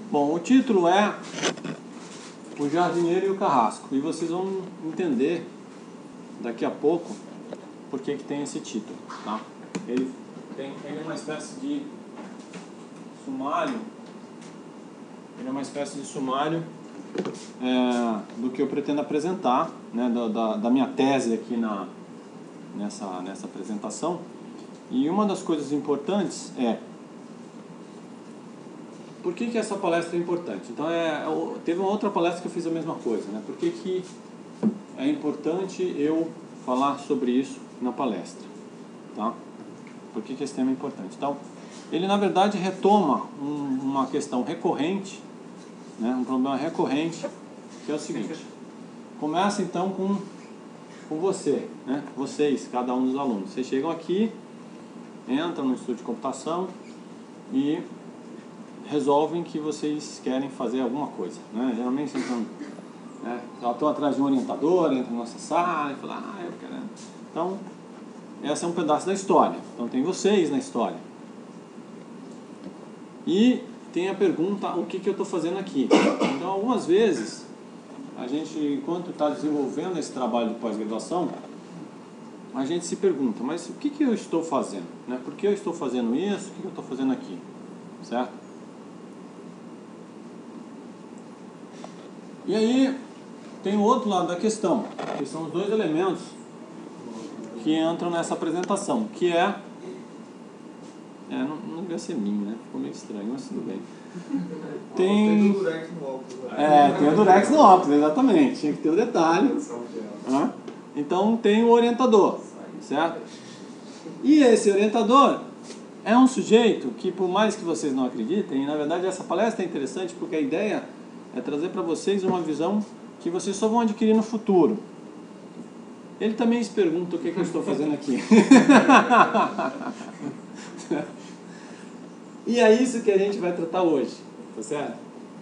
Bom, o título é O Jardineiro e o Carrasco, e vocês vão entender daqui a pouco por que tem esse título, tá? Ele é uma espécie de sumário, do que eu pretendo apresentar, né, da minha tese aqui nessa apresentação. E uma das coisas importantes é por que essa palestra é importante. Então, teve uma outra palestra que eu fiz a mesma coisa, né? Por que é importante eu falar sobre isso na palestra, tá? Por que esse tema é importante? Então, ele na verdade retoma uma questão recorrente, né? Um problema recorrente, que é o seguinte. Começa então com você, né? Vocês, cada um dos alunos. Vocês chegam aqui, entram no estudo de computação e resolvem que vocês querem fazer alguma coisa, né? Geralmente vocês estão atrás de um orientador, entram na nossa sala e falam, eu quero. Então, esse é um pedaço da história. Então tem vocês na história. E tem a pergunta, o que eu estou fazendo aqui? Então, algumas vezes, a gente, enquanto está desenvolvendo esse trabalho de pós-graduação, a gente se pergunta, mas o que eu estou fazendo? Né? Por que eu estou fazendo isso? O que eu estou fazendo aqui? Certo? E aí, tem o outro lado da questão, que são os dois elementos que entram nessa apresentação, que não devia ser mim, né? Ficou meio estranho, mas tudo bem. Tem o Durex no óculos. Tem o Durex no óculos, exatamente. Tinha que ter o detalhe. Então tem o orientador, certo? E esse orientador é um sujeito que, por mais que vocês não acreditem, na verdade essa palestra é interessante porque a ideia é trazer para vocês uma visão que vocês só vão adquirir no futuro. Ele também se pergunta o que eu estou fazendo aqui. E é isso que a gente vai tratar hoje, tá certo?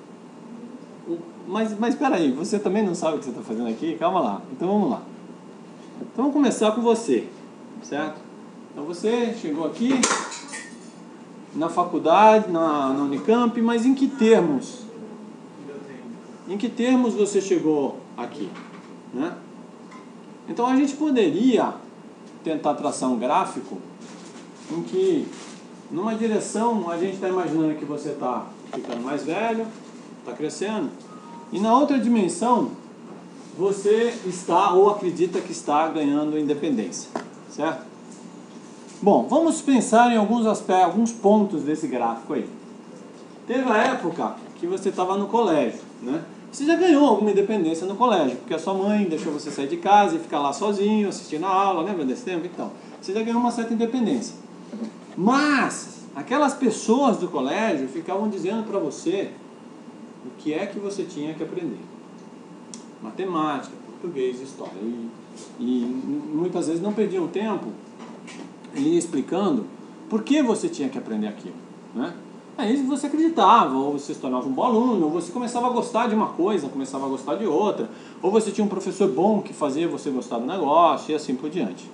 Mas espera aí, você também não sabe o que você está fazendo aqui? Calma lá, então vamos lá. Então vamos começar com você, certo? Então você chegou aqui na faculdade, na Unicamp, mas em que termos? Em que termos você chegou aqui, né? Então a gente poderia tentar traçar um gráfico em que, numa direção, a gente está imaginando que você está ficando mais velho, está crescendo, e na outra dimensão, você está ou acredita que está ganhando independência, certo? Bom, vamos pensar em alguns aspectos, alguns pontos desse gráfico aí. Teve a época que você estava no colégio, né? Você já ganhou alguma independência no colégio, porque a sua mãe deixou você sair de casa e ficar lá sozinho, assistindo a aula, lembra desse tempo? Então, você já ganhou uma certa independência. Mas, aquelas pessoas do colégio ficavam dizendo para você o que é que você tinha que aprender. Matemática, português, história. E muitas vezes não perdiam tempo em ir explicando por que você tinha que aprender aquilo, né? Aí você acreditava, ou você se tornava um bom aluno, ou você começava a gostar de uma coisa, começava a gostar de outra, ou você tinha um professor bom que fazia você gostar do negócio, e assim por diante.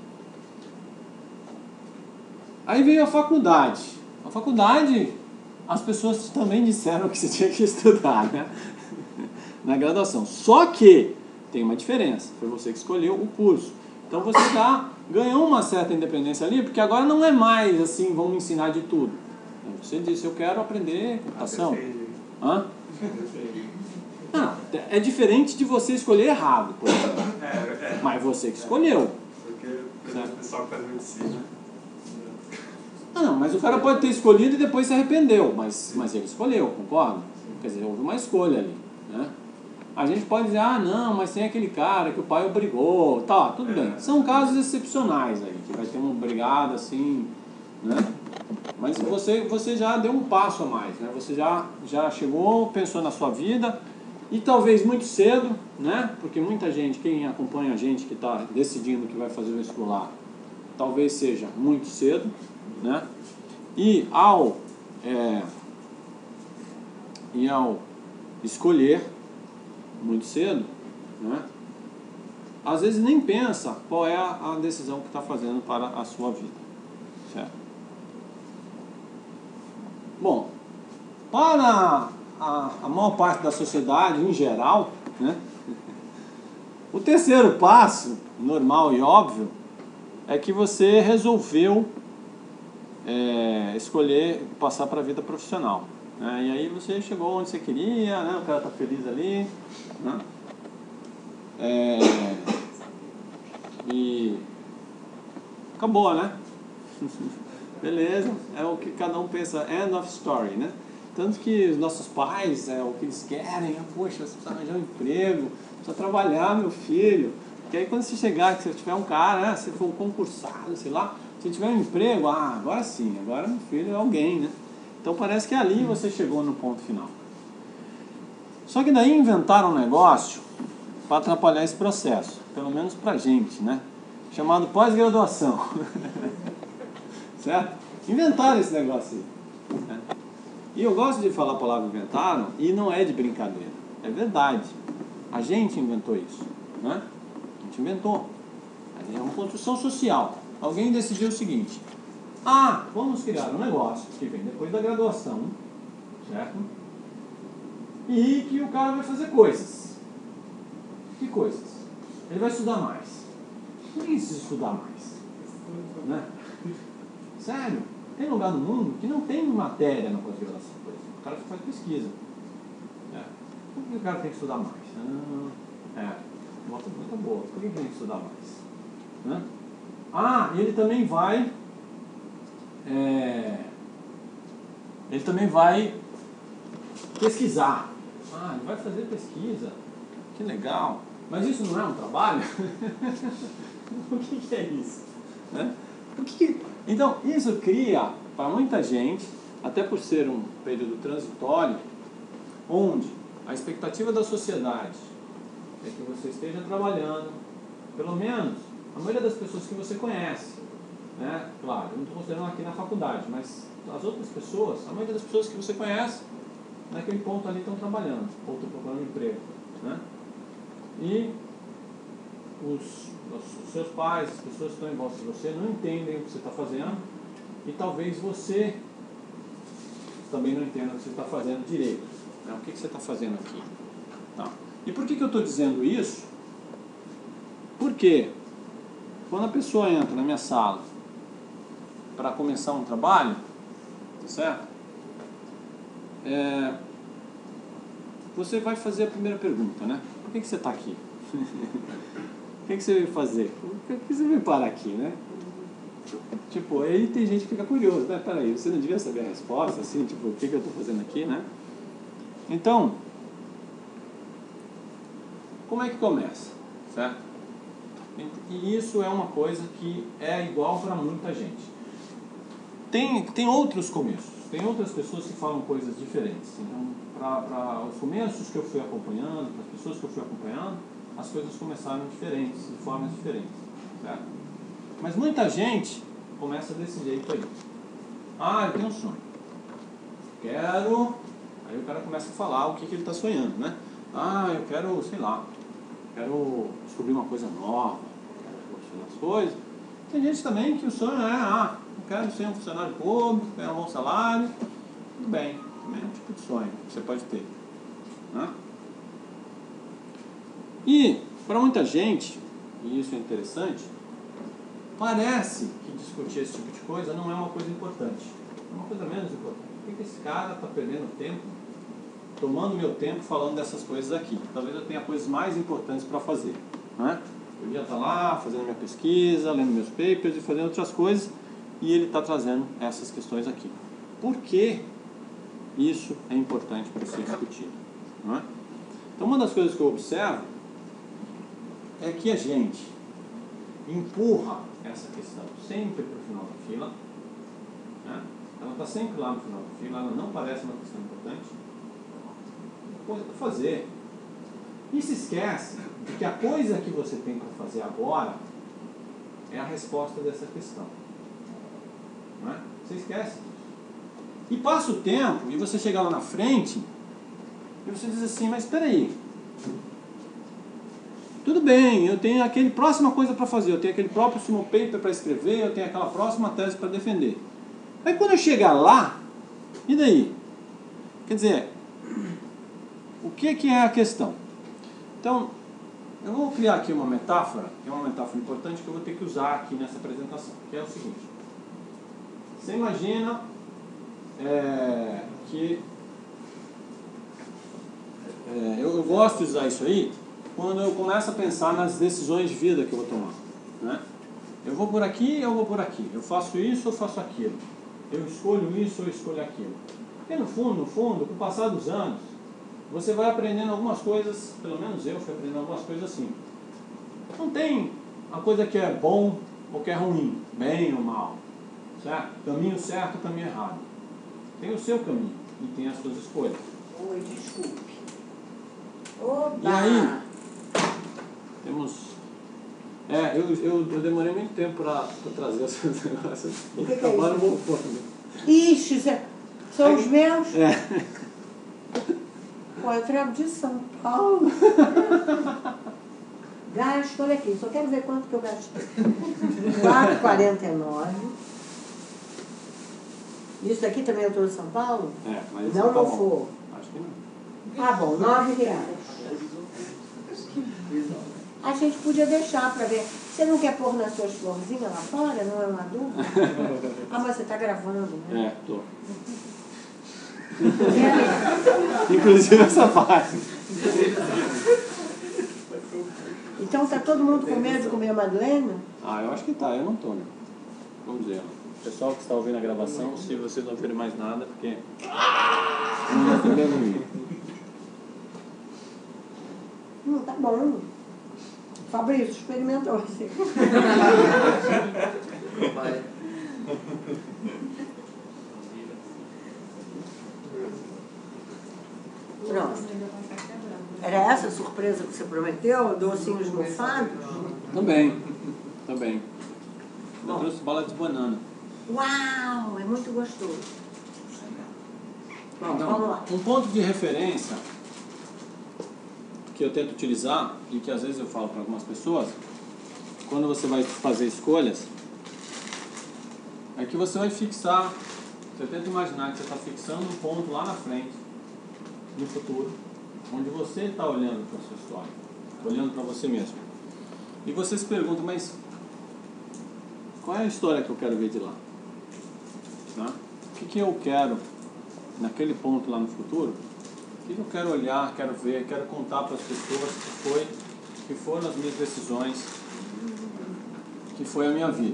Aí veio a faculdade. A faculdade, as pessoas também disseram que você tinha que estudar, né? Na graduação. Só que tem uma diferença, foi você que escolheu o curso. Então você já ganhou uma certa independência ali, porque agora não é mais assim, vamos ensinar de tudo. Você disse, eu quero aprender computação. Hã? Não, é diferente de você escolher errado, por exemplo. Mas você que escolheu. Porque o pessoal que faz medicina. Não, mas o cara pode ter escolhido e depois se arrependeu. Mas ele escolheu, concorda? Quer dizer, houve uma escolha ali, né? A gente pode dizer, não, mas tem aquele cara que o pai obrigou. Tá, tudo bem. São casos excepcionais aí, que vai ter uma obrigada assim, né? Mas você já deu um passo a mais, né? Você já chegou, pensou na sua vida e talvez muito cedo, né? Porque muita gente, quem acompanha a gente que está decidindo que vai fazer o vestibular, talvez seja muito cedo, né? E ao escolher muito cedo, né? Às vezes nem pensa qual é a decisão que está fazendo para a sua vida, certo? Bom, para a maior parte da sociedade em geral, né? O terceiro passo, normal e óbvio, é que você resolveu escolher passar para a vida profissional, né? E aí você chegou onde você queria, né? O cara está feliz ali, né? E acabou, né? Beleza, é o que cada um pensa, end of story, né? Tanto que os nossos pais, o que eles querem, poxa, você precisa arranjar um emprego, precisa trabalhar, meu filho. Porque aí quando você chegar, que você tiver um cara, né, se for um concursado, sei lá, se tiver um emprego, agora sim, agora meu filho é alguém, né? Então parece que ali você chegou no ponto final. Só que daí inventaram um negócio para atrapalhar esse processo, pelo menos pra gente, né? Chamado pós-graduação. Certo? Inventaram esse negócio aí, né? E eu gosto de falar a palavra inventaram, e não é de brincadeira, é verdade. A gente inventou isso, né? A gente inventou. É uma construção social. Alguém decidiu o seguinte: vamos criar um negócio que vem depois da graduação, certo? E que o cara vai fazer coisas. Que coisas? Ele vai estudar mais. Por que precisa estudar mais? Né? Sério? Tem lugar no mundo que não tem matéria na pós-graduação, por exemplo. O cara faz pesquisa. Por que o cara tem que estudar mais? Uma pergunta boa. Por que tem que estudar mais? Né? E ele também vai... ele também vai pesquisar. Ele vai fazer pesquisa. Que legal. Mas isso não é um trabalho? O que é isso? Né? Então, isso cria, para muita gente, até por ser um período transitório, onde a expectativa da sociedade é que você esteja trabalhando, pelo menos, a maioria das pessoas que você conhece, né? Claro, eu não estou considerando aqui na faculdade, mas as outras pessoas, a maioria das pessoas que você conhece, naquele ponto ali estão trabalhando, ou estão procurando emprego, né? E os seus pais, as pessoas que estão em volta de você, não entendem o que você está fazendo, e talvez você também não entenda o que você está fazendo direito, né? O que você está fazendo aqui? E por que eu estou dizendo isso? Porque quando a pessoa entra na minha sala para começar um trabalho, tá certo? Você vai fazer a primeira pergunta, né? Por que você está aqui? O que você veio fazer? Por que você veio parar aqui, né? Tipo, aí tem gente que fica curioso, né? Peraí, você não devia saber a resposta, assim, tipo, o que eu estou fazendo aqui, né? Então, como é que começa, certo? E isso é uma coisa que é igual para muita gente. Tem outros começos, tem outras pessoas que falam coisas diferentes. Então, para os começos que eu fui acompanhando, para as pessoas que eu fui acompanhando, as coisas começaram diferentes, de formas diferentes, certo? Mas muita gente começa desse jeito aí. Eu tenho um sonho. Aí o cara começa a falar o que ele está sonhando, né? Eu quero, sei lá, quero descobrir uma coisa nova, quero evolucionar as coisas. Tem gente também que o sonho eu quero ser um funcionário público, ganhar um bom salário. Tudo bem, também é um tipo de sonho que você pode ter, né? E, para muita gente, e isso é interessante, parece que discutir esse tipo de coisa não é uma coisa importante. É uma coisa menos importante. Por que esse cara está perdendo tempo, tomando meu tempo falando dessas coisas aqui? Talvez eu tenha coisas mais importantes para fazer, né? Eu ia estar lá fazendo minha pesquisa, lendo meus papers e fazendo outras coisas, e ele está trazendo essas questões aqui. Por que isso é importante para ser discutido, não é? Então, uma das coisas que eu observo é que a gente empurra essa questão sempre para o final da fila, né? Ela está sempre lá no final da fila, ela não parece uma questão importante, coisa para fazer. E se esquece de que a coisa que você tem para fazer agora é a resposta dessa questão, não é? Você esquece. E passa o tempo e você chega lá na frente e você diz assim, mas espera aí, tudo bem, eu tenho aquele próxima coisa para fazer, eu tenho aquele próximo paper para escrever, eu tenho aquela próxima tese para defender. Aí quando eu chegar lá, e daí? Quer dizer, o que é a questão? Então, eu vou criar aqui uma metáfora, que é uma metáfora importante que eu vou ter que usar aqui nessa apresentação, que é o seguinte. Você imagina que eu gosto de usar isso aí quando eu começo a pensar nas decisões de vida que eu vou tomar, né? Eu vou por aqui, eu vou por aqui. Eu faço isso, eu faço aquilo. Eu escolho isso, eu escolho aquilo. Porque no fundo, com o passar dos anos, você vai aprendendo algumas coisas, pelo menos eu fui aprendendo algumas coisas assim. Não tem a coisa que é bom ou que é ruim, bem ou mal, certo? Caminho certo, caminho errado. Tem o seu caminho e tem as suas escolhas. Oi, desculpe. Oba! E aí, temos... eu demorei muito tempo para trazer esses negócios. O que é Acabaram isso? voltando. Ixi, são os meus? Pô, eu trago de São Paulo. Gasto, olha aqui, só quero ver quanto que eu gastei. R$4,49. Isso daqui também eu trouxe de São Paulo? Mas esse Não tá bom. for. Acho que não. Tá bom, R$9. A gente podia deixar para ver. Você não quer pôr nas suas florzinhas lá fora? Não é uma dúvida? Mas você está gravando, né? Tô. Inclusive essa parte. Então tá todo mundo com medo de comer a Madeleine? Eu acho que tá, eu não tô, né? Vamos ver. Pessoal que está ouvindo a gravação, se vocês não ouvirem mais nada, porque não vai entender ninguém. Tá bom. Fabrício, experimentou você. Pronto. Era essa a surpresa que você prometeu? Docinhos mofados? Também. Eu trouxe bala de banana. Uau, é muito gostoso. Bom, vamos lá. Um ponto de referência que eu tento utilizar e que às vezes eu falo para algumas pessoas, quando você vai fazer escolhas, é que você vai fixar, você tenta imaginar que você está fixando um ponto lá na frente, no futuro, onde você está olhando para a sua história, olhando para você mesmo. E você se pergunta, mas qual é a história que eu quero ver de lá? Tá? O que eu quero naquele ponto lá no futuro? O que eu quero olhar, quero ver, quero contar para as pessoas que foram as minhas decisões, que foi a minha vida.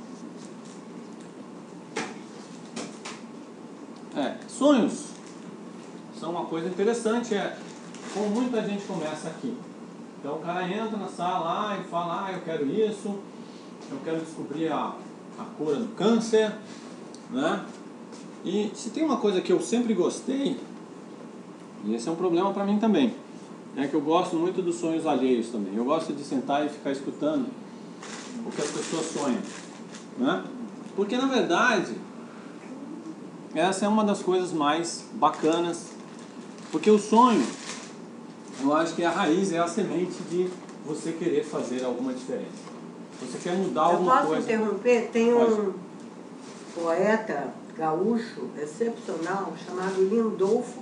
Sonhos são uma coisa interessante, como muita gente começa aqui. Então o cara entra na sala e fala, eu quero isso, eu quero descobrir a cura do câncer, né? E se tem uma coisa que eu sempre gostei, e esse é um problema para mim também, é que eu gosto muito dos sonhos alheios também. Eu gosto de sentar e ficar escutando o que as pessoas sonham, né? Porque na verdade essa é uma das coisas mais bacanas, porque o sonho, eu acho que a raiz, é a semente de você querer fazer alguma diferença. Você quer mudar alguma coisa. Eu posso interromper? Tem um poeta gaúcho excepcional chamado Lindolfo.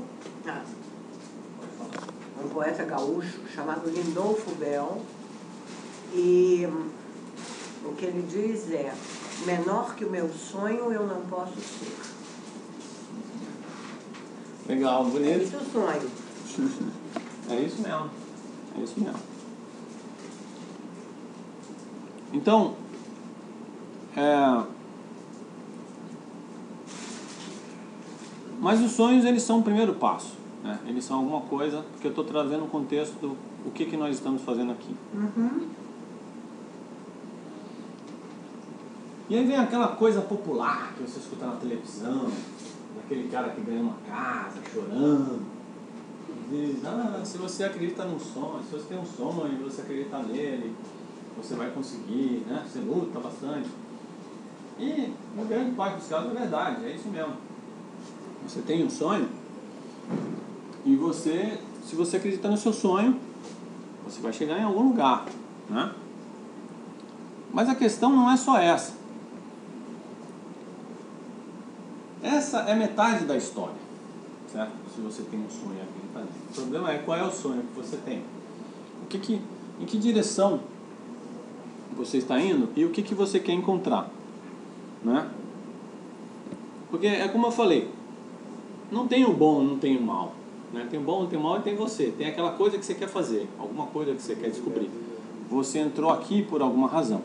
Um poeta gaúcho chamado Lindolfo Bell. E o que ele diz é: menor que o meu sonho eu não posso ser. Legal, bonito. É isso o sonho. É isso mesmo. É isso mesmo. Então, mas os sonhos, eles são o primeiro passo, né? Eles são alguma coisa, porque eu estou trazendo um contexto do que nós estamos fazendo aqui. Uhum. E aí vem aquela coisa popular que você escuta na televisão, daquele cara que ganha uma casa chorando, e diz, se você acredita num sonho, se você tem um sonho e você acredita nele, você vai conseguir, né? Você luta bastante. E uma grande parte dos casos é verdade, é isso mesmo. Você tem um sonho e se você acreditar no seu sonho, você vai chegar em algum lugar, né? Mas a questão não é só essa. Essa é metade da história. certo? Se você tem um sonho aqui de fazer. O problema é qual é o sonho que você tem. Em que direção você está indo e o que você quer encontrar, né? Porque é como eu falei, não tem o bom, não tem o mal, né? Tem o bom, tem o mal e tem você. Tem aquela coisa que você quer fazer, alguma coisa que você quer descobrir. Você entrou aqui por alguma razão.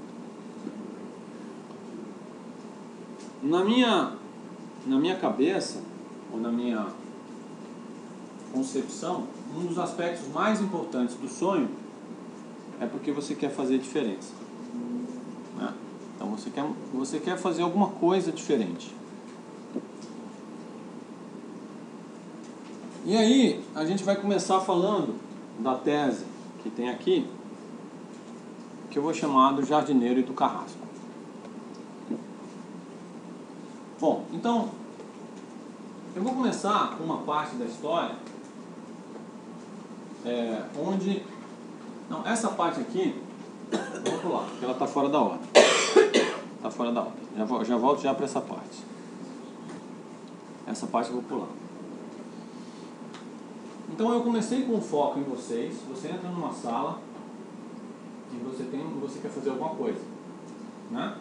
Na minha cabeça, ou na minha concepção, um dos aspectos mais importantes do sonho é porque você quer fazer diferença, né? Então você quer fazer alguma coisa diferente. E aí a gente vai começar falando da tese que tem aqui, que eu vou chamar do jardineiro e do carrasco. Bom, então eu vou começar com uma parte da história onde... Não, essa parte aqui, eu vou pular, porque ela está fora da ordem. Está fora da ordem. Já volto para essa parte. Essa parte eu vou pular. Então eu comecei com um foco em vocês. Você entra numa sala e você quer fazer alguma coisa, né?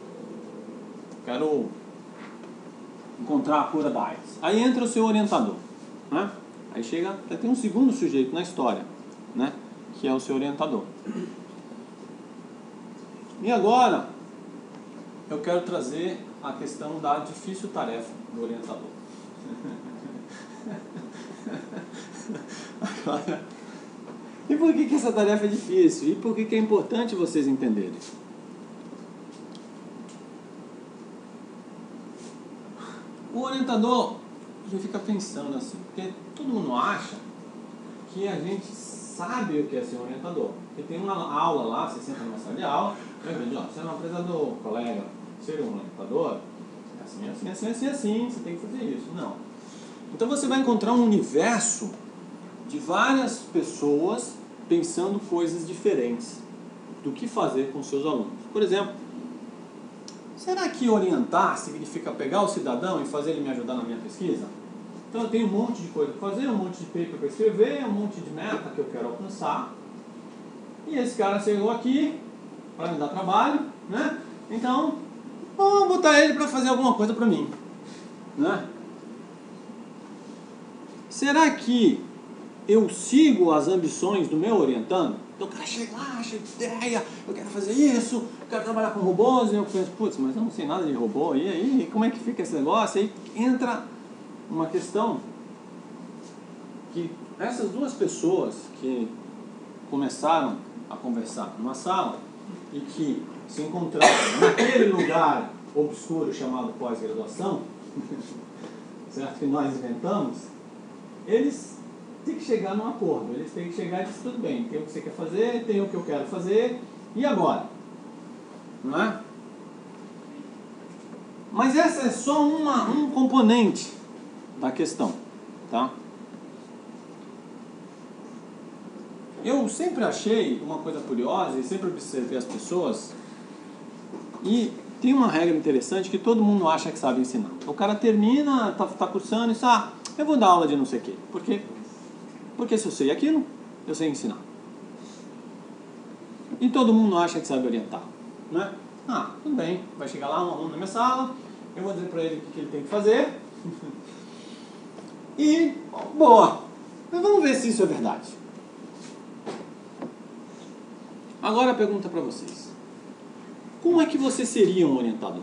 Quero encontrar a cura da AIDS. Aí entra o seu orientador, né? Aí chega, tem um segundo sujeito na história, né? Que é o seu orientador. E agora eu quero trazer a questão da difícil tarefa do orientador. Agora, e por que essa tarefa é difícil? E por que é importante vocês entenderem? O orientador, ele fica pensando assim, porque todo mundo acha que a gente sabe o que é ser um orientador. Porque tem uma aula lá, você senta numa sala de aula, você é um apresentador, colega, ser um orientador, assim, você tem que fazer isso. Não. Então você vai encontrar um universo de várias pessoas pensando coisas diferentes do que fazer com seus alunos. Por exemplo, será que orientar significa pegar o cidadão e fazer ele me ajudar na minha pesquisa? Então eu tenho um monte de coisa para fazer, um monte de paper para escrever, um monte de meta que eu quero alcançar. E esse cara chegou aqui para me dar trabalho, né? Então, vamos botar ele para fazer alguma coisa para mim, né? Será que eu sigo as ambições do meu orientando? Então o cara chega lá, acha ideia, eu quero fazer isso, eu quero trabalhar com robôs, e eu penso, putz, mas eu não sei nada de robô, e aí, como é que fica esse negócio? Aí entra uma questão que essas duas pessoas que começaram a conversar numa sala e que se encontraram naquele lugar obscuro chamado pós-graduação, certo? Que nós inventamos, eles têm que chegar num acordo, eles têm que chegar e dizer, tudo bem, tem o que você quer fazer, tem o que eu quero fazer, e agora? Não é? Mas essa é só um componente da questão, tá? Eu sempre achei uma coisa curiosa e sempre observei as pessoas, e tem uma regra interessante que todo mundo acha que sabe ensinar. O cara termina, tá cursando e diz, eu vou dar aula de não sei o quê. Por quê? Porque se eu sei aquilo, eu sei ensinar. E todo mundo acha que sabe orientar, né? Tudo bem, vai chegar lá um aluno na minha sala, eu vou dizer para ele o que ele tem que fazer. E, boa, mas vamos ver se isso é verdade. Agora a pergunta para vocês. Como é que você seria um orientador?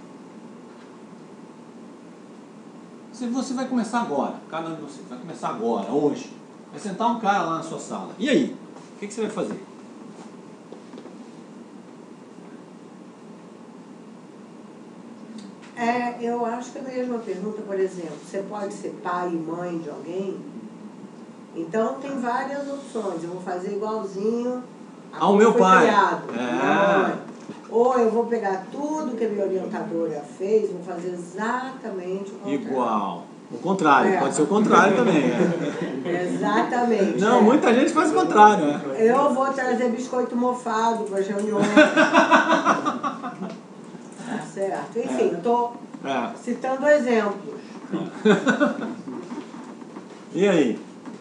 Você vai começar agora, cada um de vocês vai começar agora, hoje. Vai sentar um cara lá na sua sala. E aí? O que você vai fazer? Eu acho que a mesma pergunta, por exemplo, você pode ser pai e mãe de alguém? Então tem várias opções. Eu vou fazer igualzinho ao meu pai. Ou eu vou pegar tudo que a minha orientadora fez, vou fazer exatamente o contrário. Igual. O contrário, pode ser o contrário também. Exatamente. Não, muita gente faz o contrário, né? Eu vou trazer biscoito mofado para as reuniões. Tá certo. Enfim, estou citando exemplos. E aí?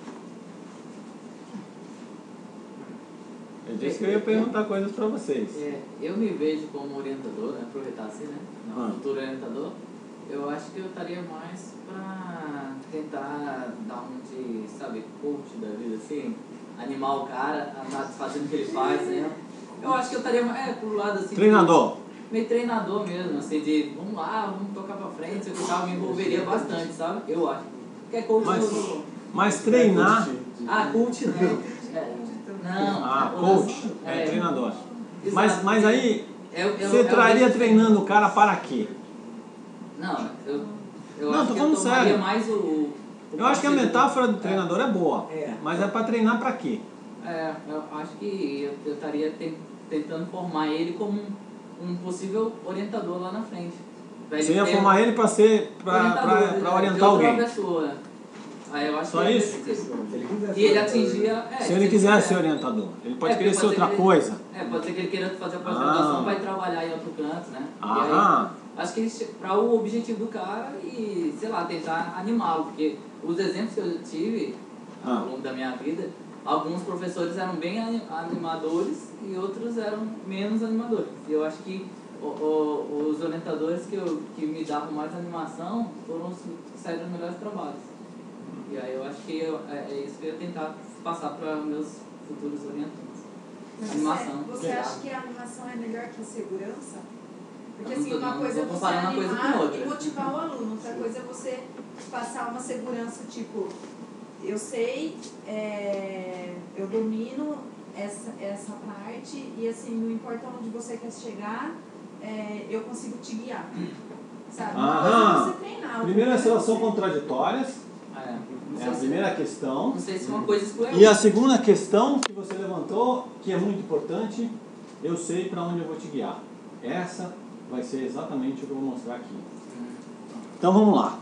Eu disse que eu ia perguntar coisas para vocês. Eu me vejo como orientador, né? Aproveitar assim, né? Não, futuro orientador. Eu acho que eu estaria mais para tentar dar um de, sabe, coach da vida, assim, animar o cara a estar fazendo o que ele faz, né? Eu acho que eu estaria pro lado assim. Treinador. Meio treinador mesmo, assim, de vamos lá, vamos tocar pra frente, eu tal, me envolveria bastante, sabe? Eu acho. Porque é coach mas treinar. Coach não. Não. Coach. Treinador. Exato. Mas aí, você traria treinando o cara para quê? Não, eu Não, acho tô que falando eu tomaria sério. mais Eu acho que a metáfora do treinador é boa. Mas é para treinar para quê? Eu acho que eu estaria tentando formar ele como um possível orientador lá na frente. Você ia formar ele para orientar alguém. Pessoa. Aí eu acho Só que isso? E ele atingia... se ele quiser ser orientador. Ele pode querer ser outra coisa. Pode ser que ele queira fazer a pós-graduação para ir trabalhar em outro canto, né? Acho que para o objetivo do cara e, sei lá, tentar animá-lo. Porque os exemplos que eu tive ao longo da minha vida, alguns professores eram bem animadores e outros eram menos animadores. E eu acho que os orientadores que me davam mais animação foram os que saíram dos melhores trabalhos. E aí eu acho que é isso que eu ia tentar passar para meus futuros orientantes. Animação. Você acha que a animação é melhor que a segurança? Porque assim, uma não coisa é tô você comparando uma coisa animar com outra. e motivar o aluno, outra coisa é você passar uma segurança, tipo, eu sei, eu domino essa parte e assim, não importa onde você quer chegar, eu consigo te guiar. Sabe? Uma coisa é você treinar. Primeiro, as relações contraditórias. É a primeira questão. Não sei se uma coisa exclui. E a segunda questão que você levantou, que é muito importante, eu sei para onde eu vou te guiar. Essa vai ser exatamente o que eu vou mostrar aqui. Então vamos lá.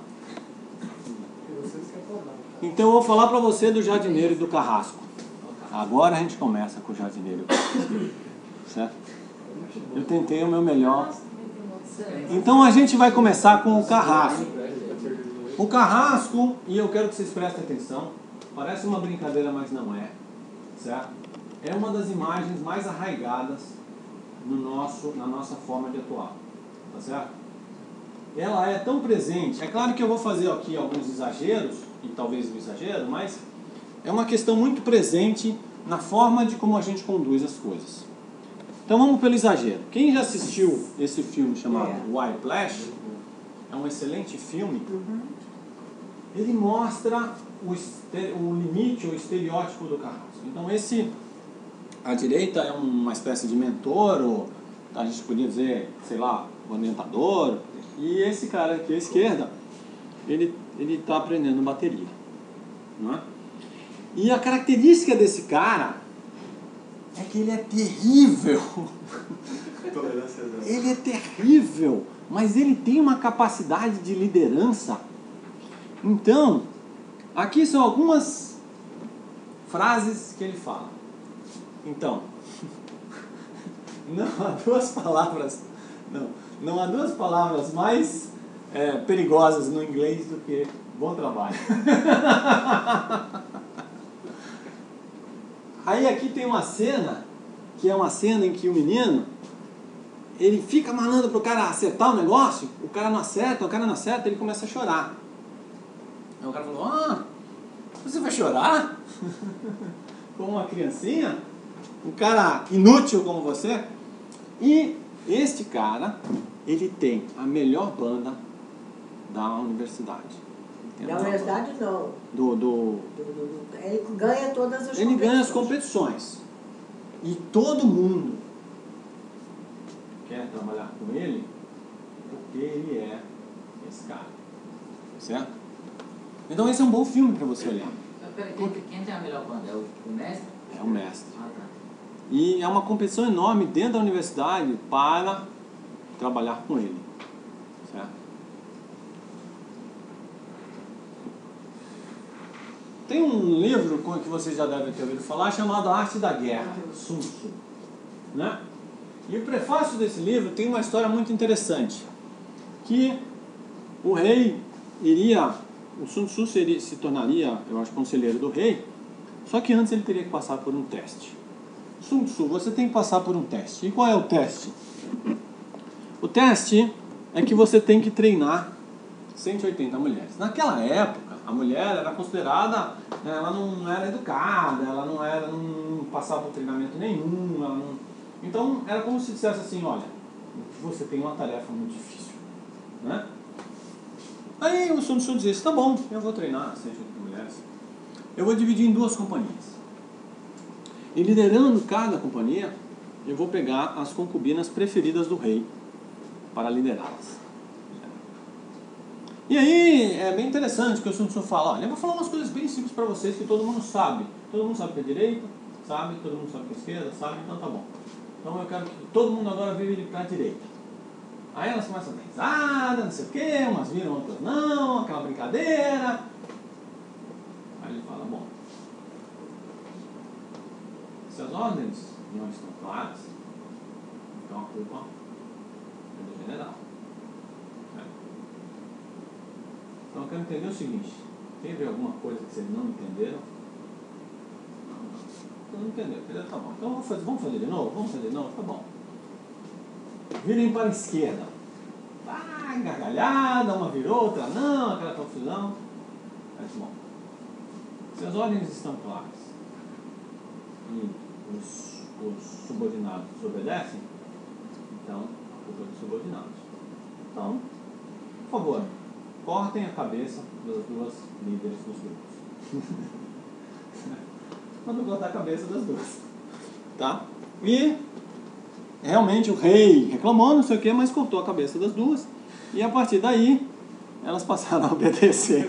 Então eu vou falar para você do jardineiro e do carrasco. Agora a gente começa com o jardineiro e o carrasco. Certo? Eu tentei o meu melhor. Então a gente vai começar com o carrasco. O carrasco, e eu quero que vocês prestem atenção, parece uma brincadeira, mas não é, certo? É uma das imagens mais arraigadas na nossa forma de atuar, tá certo? Ela é tão presente, é claro que eu vou fazer aqui alguns exageros, e talvez um exagero, mas é uma questão muito presente na forma de como a gente conduz as coisas. Então vamos pelo exagero. Quem já assistiu esse filme chamado Whiplash, é um excelente filme. Ele mostra o limite, o estereótipo do carrasco. Então esse, à direita, é uma espécie de mentor, ou a gente podia dizer, sei lá, orientador. E esse cara aqui à esquerda, ele está aprendendo bateria. Não é? E a característica desse cara é que ele é terrível. Ele é terrível, mas ele tem uma capacidade de liderança. Então, aqui são algumas frases que ele fala. Então, não há duas palavras mais perigosas no inglês do que bom trabalho. Aí aqui tem uma cena, que é uma cena em que o menino, ele fica mandando pro cara acertar o negócio, o cara não acerta, ele começa a chorar. Aí o cara falou, você vai chorar? Como uma criancinha? Um cara inútil como você? E este cara, ele tem a melhor banda da universidade. Na universidade não. Ele ganha todas as competições. Ele ganha as competições. E todo mundo quer trabalhar com ele porque ele é esse cara. Certo? Então esse é um bom filme para você olhar. Peraí, quem tem a melhor banda? É o mestre? É o mestre. Tá. E é uma competição enorme dentro da universidade para trabalhar com ele. Certo? Tem um livro que vocês já devem ter ouvido falar chamado A Arte da Guerra, Sun Tzu, né? E o prefácio desse livro tem uma história muito interessante, que o rei iria o Sun Tzu se tornaria, eu acho, conselheiro do rei, só que antes ele teria que passar por um teste. Sun Tzu, você tem que passar por um teste. E qual é o teste? O teste é que você tem que treinar 180 mulheres. Naquela época, a mulher era considerada, ela não era educada, ela não passava por treinamento nenhum, ela não... Então, era como se dissesse assim, olha, você tem uma tarefa muito difícil, né? Aí o Sun Tzu dizia, tá bom, eu vou treinar 180 mulheres. Eu vou dividir em 2 companhias. E liderando cada companhia, eu vou pegar as concubinas preferidas do rei para liderá-las. E aí é bem interessante que o Sun Tzu fala, olha, eu vou falar umas coisas bem simples para vocês que todo mundo sabe. Todo mundo sabe que é direita, sabe, todo mundo sabe que é esquerda, sabe, então tá bom. Então eu quero que todo mundo agora vire para a direita. Aí elas começam a dar risada, não sei o quê, umas viram, outras não, aquela brincadeira. Aí ele fala, bom, se as ordens não estão claras, então a culpa é do general. Então eu quero entender o seguinte, teve alguma coisa que vocês não entenderam? Não entendeu, tá bom. Então vamos fazer de novo? Vamos fazer de novo? Tá bom. Virem para a esquerda. Gargalhada, uma virou, outra não, aquela confusão. Mas bom, se as ordens estão claras e os subordinados obedecem, então a culpa é dos subordinados. Então, por favor, cortem a cabeça das 2 líderes dos grupos. Manda cortar a cabeça das 2. Tá? E realmente o rei reclamou, não sei o que, mas cortou a cabeça das 2. E a partir daí, elas passaram a obedecer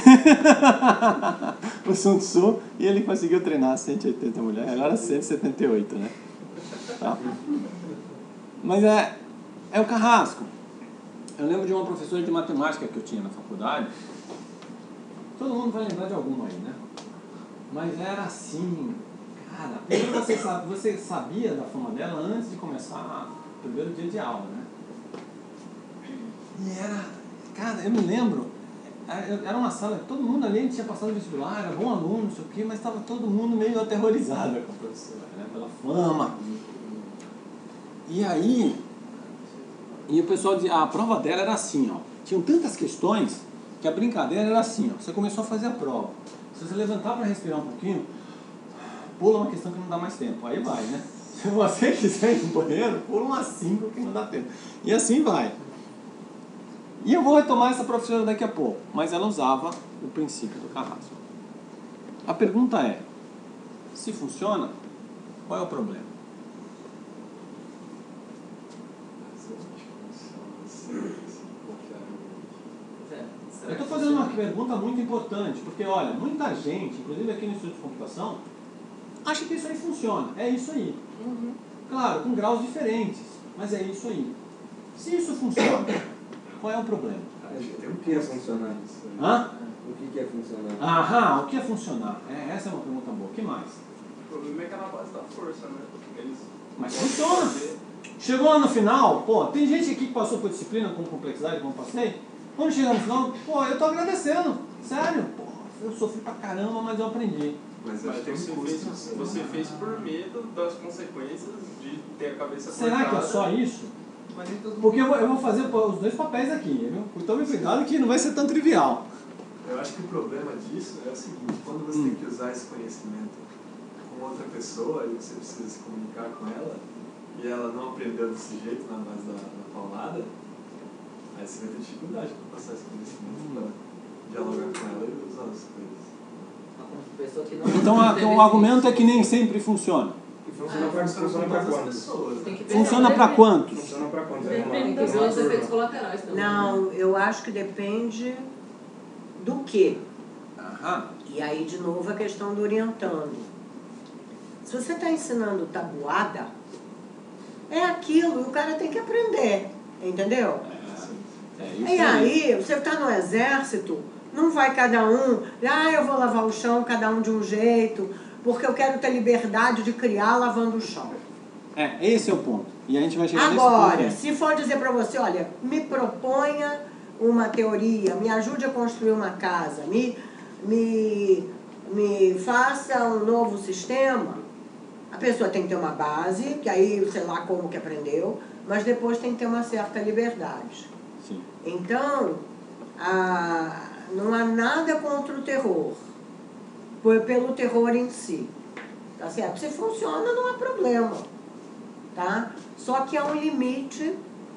o Sun Tzu e ele conseguiu treinar 180 mulheres, agora 178, né? Tá? Mas é o carrasco. Eu lembro de uma professora de matemática que eu tinha na faculdade. Todo mundo vai lembrar de alguma aí, né? Mas era assim, cara, primeiro você sabia da fama dela antes de começar o primeiro dia de aula, né? E era, cara, eu me lembro, era uma sala que todo mundo ali tinha passado vestibular, era bom aluno, não sei o quê, mas estava todo mundo meio aterrorizado com a professora, né? Pela fama. E aí, o pessoal dizia, a prova dela era assim, ó, tinham tantas questões que a brincadeira era assim, ó, você começou a fazer a prova. Se você levantar para respirar um pouquinho, pula uma questão que não dá mais tempo. Aí vai, né? Se você quiser ir no banheiro, pula umas 5 que não dá tempo. E assim vai. E eu vou retomar essa professora daqui a pouco. Mas ela usava o princípio do carrasco. A pergunta é, se funciona, qual é o problema? Eu estou fazendo uma pergunta muito importante, porque, olha, muita gente, inclusive aqui no Instituto de Computação, acha que isso aí funciona. É isso aí. Uhum. Claro, com graus diferentes, mas é isso aí. Se isso funciona, qual é o problema? O que é funcionar? Hã? O que é funcionar? Aham, o que é funcionar? Essa é uma pergunta boa. O que mais? O problema é que é na base da força, né? Mas funciona. Chegou lá no final, pô, tem gente aqui que passou por disciplina com complexidade, como eu passei. Quando chega no final, pô, eu tô agradecendo. Sério, pô, eu sofri pra caramba, mas eu aprendi. Mas você fez por medo das consequências de ter a cabeça cortada. Será que é só isso? Porque eu vou fazer os 2 papéis aqui, viu? Tome cuidado que não vai ser tão trivial. Eu acho que o problema disso é o seguinte, quando você tem que usar esse conhecimento com outra pessoa e você precisa se comunicar com ela e ela não aprendeu desse jeito na base da paulada, aí você vai ter dificuldade para passar esse conhecimento para dialogar com ela e usar as coisas. Então o argumento é que nem sempre funciona. Funciona para quantos? Funciona para quantos? Funciona para quantos? Depende dos efeitos colaterais também. Não, eu acho que depende do quê? Aham. E aí, de novo, a questão do orientando. Se você está ensinando tabuada, é aquilo, e o cara tem que aprender, entendeu? Isso E aí, você está no exército, não vai cada um, eu vou lavar o chão, cada um de um jeito, porque eu quero ter liberdade de criar lavando o chão. Esse é o ponto. E a gente vai chegar Agora, nesse ponto. se for dizer para você, olha, me proponha uma teoria, me ajude a construir uma casa, me faça um novo sistema, a pessoa tem que ter uma base, que aí sei lá como que aprendeu, mas depois tem que ter uma certa liberdade. Sim. Então, não há nada contra o terror, pelo terror em si. Tá certo? Se funciona, não há problema. Tá? Só que há um limite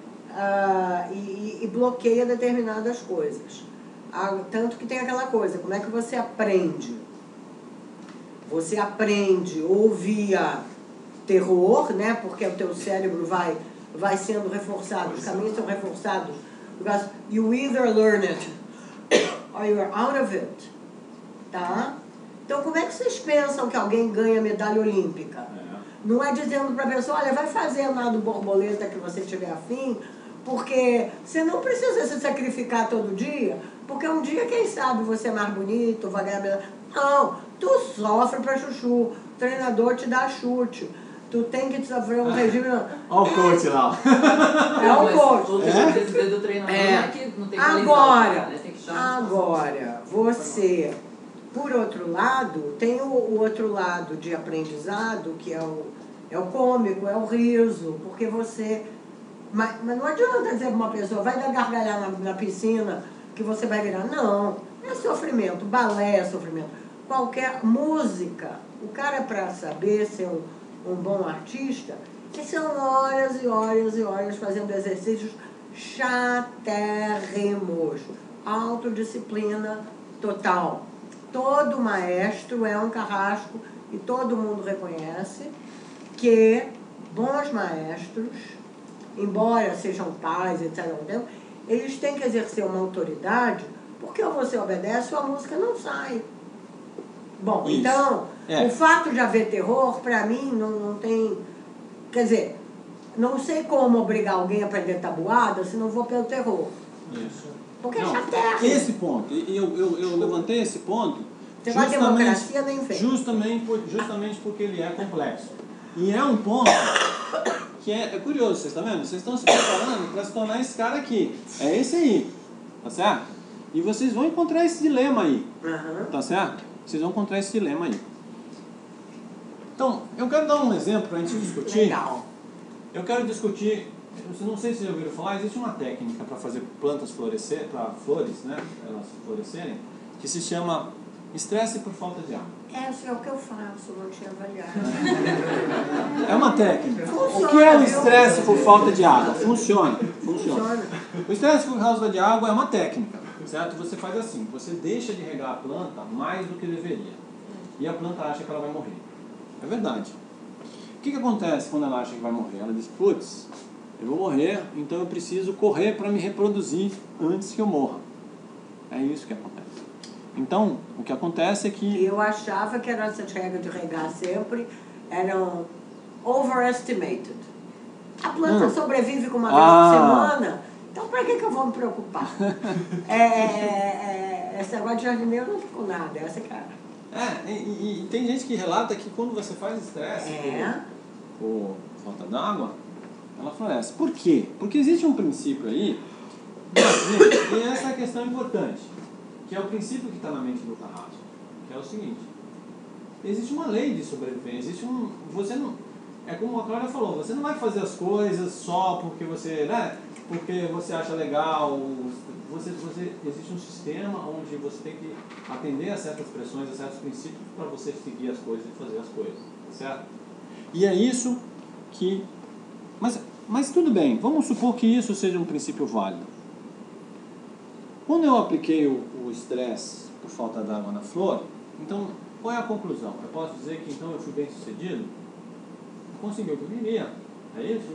e bloqueia determinadas coisas. Tanto que tem aquela coisa, como é que você aprende? Você aprende ou via terror, né? Porque o teu cérebro vai sendo reforçado, os caminhos são reforçados. Because you either learn it or you're out of it. Tá? Então, como é que vocês pensam que alguém ganha medalha olímpica? Não é dizendo para a pessoa, olha, vai fazer nado borboleta que você tiver afim, porque você não precisa se sacrificar todo dia, porque um dia, quem sabe, você é mais bonito, vai ganhar medalha. Não, tu sofre para chuchu, o treinador te dá chute. Tu tem que sofrer um regime. Olha o coach lá. É o coach. O que do treinador é que não tem que agora, você, por outro lado, tem o outro lado de aprendizado, que é o cômico, é o riso, porque você... Mas não adianta dizer para uma pessoa, vai dar gargalhar na piscina, que você vai virar. Não, é sofrimento, balé é sofrimento. Qualquer música, o cara, para saber ser um bom artista, que são horas e horas e horas fazendo exercícios chatérrimos, autodisciplina total. Todo maestro é um carrasco e todo mundo reconhece que bons maestros, embora sejam pais, etc., eles têm que exercer uma autoridade, porque ou você obedece ou a música não sai. Bom, isso. Então, o fato de haver terror, para mim, não tem... Quer dizer, não sei como obrigar alguém a aprender tabuada se não vou pelo terror. Isso. Porque é chateado. Esse ponto, eu levantei esse ponto... Você vai democracia nem vem. Justamente porque ele é complexo. E é um ponto que é curioso, vocês estão vendo? Vocês estão se preparando para se tornar esse cara aqui. É esse aí, tá certo? E vocês vão encontrar esse dilema aí, tá certo? Vocês vão encontrar esse dilema aí. Então, eu quero dar um exemplo para a gente discutir. Legal. Eu quero discutir, eu não sei se vocês já ouviram falar, existe uma técnica para fazer plantas florescer, para flores, né, elas florescerem, que se chama estresse por falta de água. Isso é o que eu faço, não tinha avaliado. É uma técnica. Funciona, o que é o estresse por falta de água? Funciona. O estresse por falta de água é uma técnica, certo? Você faz assim, você deixa de regar a planta mais do que deveria. E a planta acha que ela vai morrer. É verdade. O que acontece quando ela acha que vai morrer? Ela diz, putz, eu vou morrer, então eu preciso correr para me reproduzir antes que eu morra. É isso que acontece. Então, o que acontece é que... Eu achava que essas regras de regar sempre eram overestimated. A planta sobrevive com uma vez por semana, então para que eu vou me preocupar? Esse negócio de jardineiro não ficou nada, essa cara. E tem gente que relata que quando você faz estresse por falta d'água, ela floresce. Por quê? Porque existe um princípio aí, e essa é a questão importante, que é o princípio que está na mente do carrasco, que é o seguinte: existe uma lei de sobrevivência, você não, é como a Cláudia falou, você não vai fazer as coisas só porque você, porque você acha legal, existe um sistema onde você tem que atender a certas pressões, a certos princípios para você seguir as coisas e fazer as coisas, tá certo? E é isso que... Mas tudo bem, vamos supor que isso seja um princípio válido. Quando eu apliquei o estresse por falta d'água na flor, então, qual é a conclusão? Eu posso dizer que então eu fui bem sucedido? Consegui o que eu queria, é isso?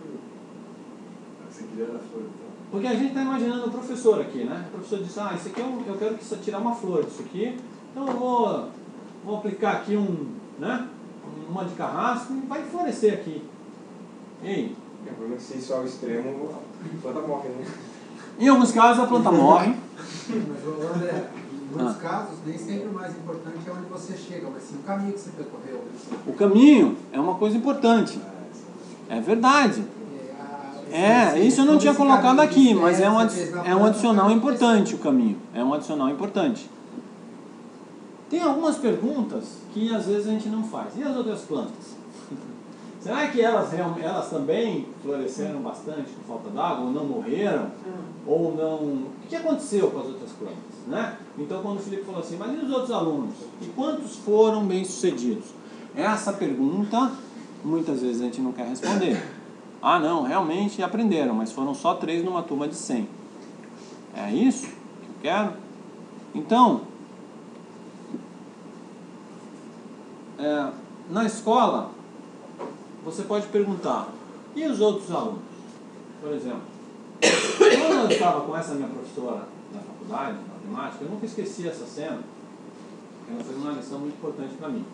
Você queria a flor, então. Porque a gente está imaginando o professor aqui, né? O professor disse, isso aqui eu quero tirar uma flor disso aqui, então eu vou aplicar aqui uma de carrasco e vai florescer aqui. Ei? O problema é que se isso é ao extremo, a planta morre, né? Em alguns casos a planta morre. Mas, André, em muitos casos, nem sempre o mais importante é onde você chega, mas sim o caminho que você percorreu. O caminho é uma coisa importante. É verdade. Isso eu não tinha colocado aqui, mas é um adicional importante o caminho. É um adicional importante. Tem algumas perguntas que às vezes a gente não faz. E as outras plantas? Será que elas também floresceram bastante por falta d'água, ou não morreram? Ou não... O que aconteceu com as outras plantas? Né? Então, quando o Felipe falou assim, mas e os outros alunos? E quantos foram bem-sucedidos? Essa pergunta, muitas vezes a gente não quer responder. Ah, não, realmente aprenderam, mas foram só 3 numa turma de 100. É isso que eu quero? Então, na escola, você pode perguntar, e os outros alunos? Por exemplo, quando eu estava com essa minha professora na faculdade, de matemática, eu nunca esqueci essa cena. Ela fez uma lição muito importante para mim.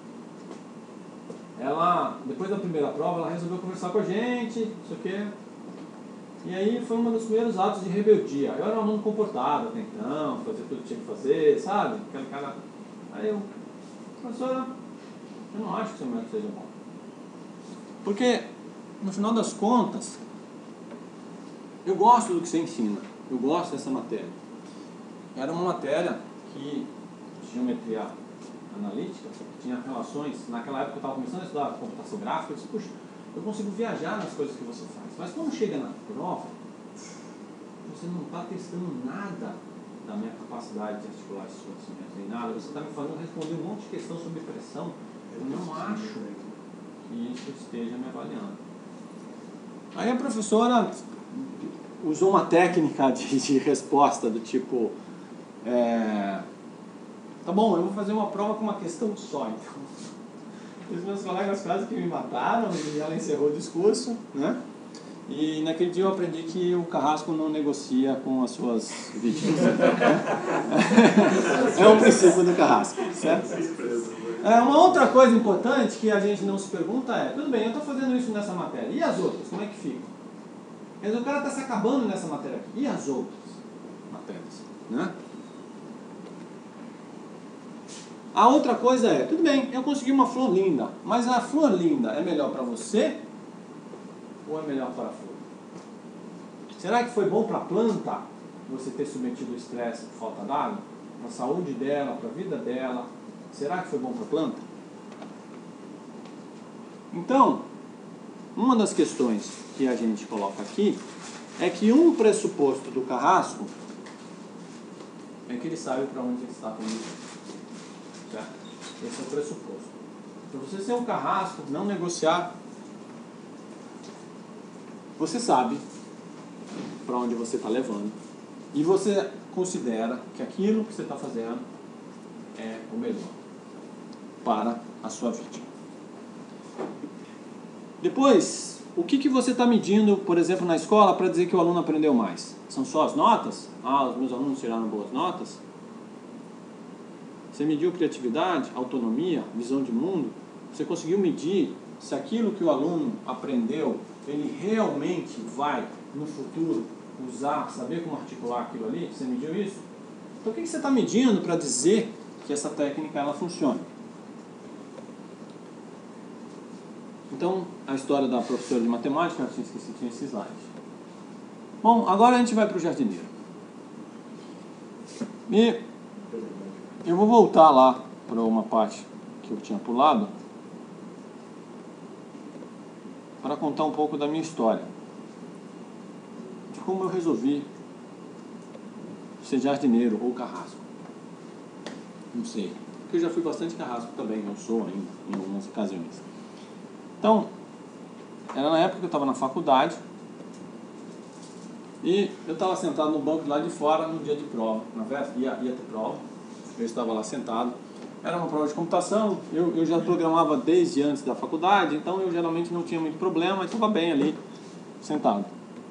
Ela, depois da primeira prova, ela resolveu conversar com a gente, não sei o quê. E aí foi um dos primeiros atos de rebeldia. Eu era um aluno comportado até então, fazia tudo que tinha que fazer, sabe? Aquele cara... Aí eu, professora, eu não acho que seu método seja bom. Porque, no final das contas, eu gosto do que você ensina. Eu gosto dessa matéria. Era uma matéria que, geometria analítica, tinha relações. Naquela época eu estava começando a estudar computação gráfica. Eu disse, puxa, eu consigo viajar nas coisas que você faz. Mas quando chega na prova, você não está testando nada da minha capacidade de articular esses conhecimentos, nem nada. Você está me fazendo responder um monte de questão sobre pressão. Eu não acho que isso esteja me avaliando. Aí a professora usou uma técnica de resposta do tipo, tá bom, eu vou fazer uma prova com uma questão só, então. Os meus colegas quase que me mataram e ela encerrou o discurso, né? E naquele dia eu aprendi que o carrasco não negocia com as suas vítimas. É o princípio do carrasco, certo? Uma outra coisa importante que a gente não se pergunta é, tudo bem, eu estou fazendo isso nessa matéria, e as outras, como é que ficam? Quer dizer, o cara está se acabando nessa matéria aqui, e as outras matérias, né? A outra coisa é, tudo bem, eu consegui uma flor linda, mas a flor linda é melhor para você ou é melhor para a flor? Será que foi bom para a planta você ter submetido o estresse por falta d'água? Para a saúde dela, para a vida dela? Será que foi bom para a planta? Então, uma das questões que a gente coloca aqui é que um pressuposto do carrasco é que ele sabe para onde ele está conduzindo. Certo? Esse é o pressuposto. Para você ser um carrasco, não negociar, você sabe para onde você está levando e você considera que aquilo que você está fazendo é o melhor para a sua vítima. Depois, o que você está medindo, por exemplo, na escola para dizer que o aluno aprendeu mais? São só as notas? Os meus alunos tiraram boas notas? Você mediu criatividade, autonomia, visão de mundo? Você conseguiu medir se aquilo que o aluno aprendeu, ele realmente vai, no futuro, usar, saber como articular aquilo ali? Você mediu isso? Então o que você está medindo para dizer que essa técnica ela funciona? Então, a história da professora de matemática, eu tinha esquecido, tinha esse slide. Bom, agora a gente vai para o jardineiro. E eu vou voltar lá para uma parte que eu tinha pulado para contar um pouco da minha história. De como eu resolvi ser jardineiro ou carrasco. Não sei. Porque eu já fui bastante carrasco também, eu sou ainda, em algumas ocasiões. Então, era na época que eu estava na faculdade e eu estava sentado no banco lá de fora no dia de prova, na véspera, ia ter prova, eu estava lá sentado, era uma prova de computação, eu já programava desde antes da faculdade, então eu geralmente não tinha muito problema, eu estava bem ali, sentado.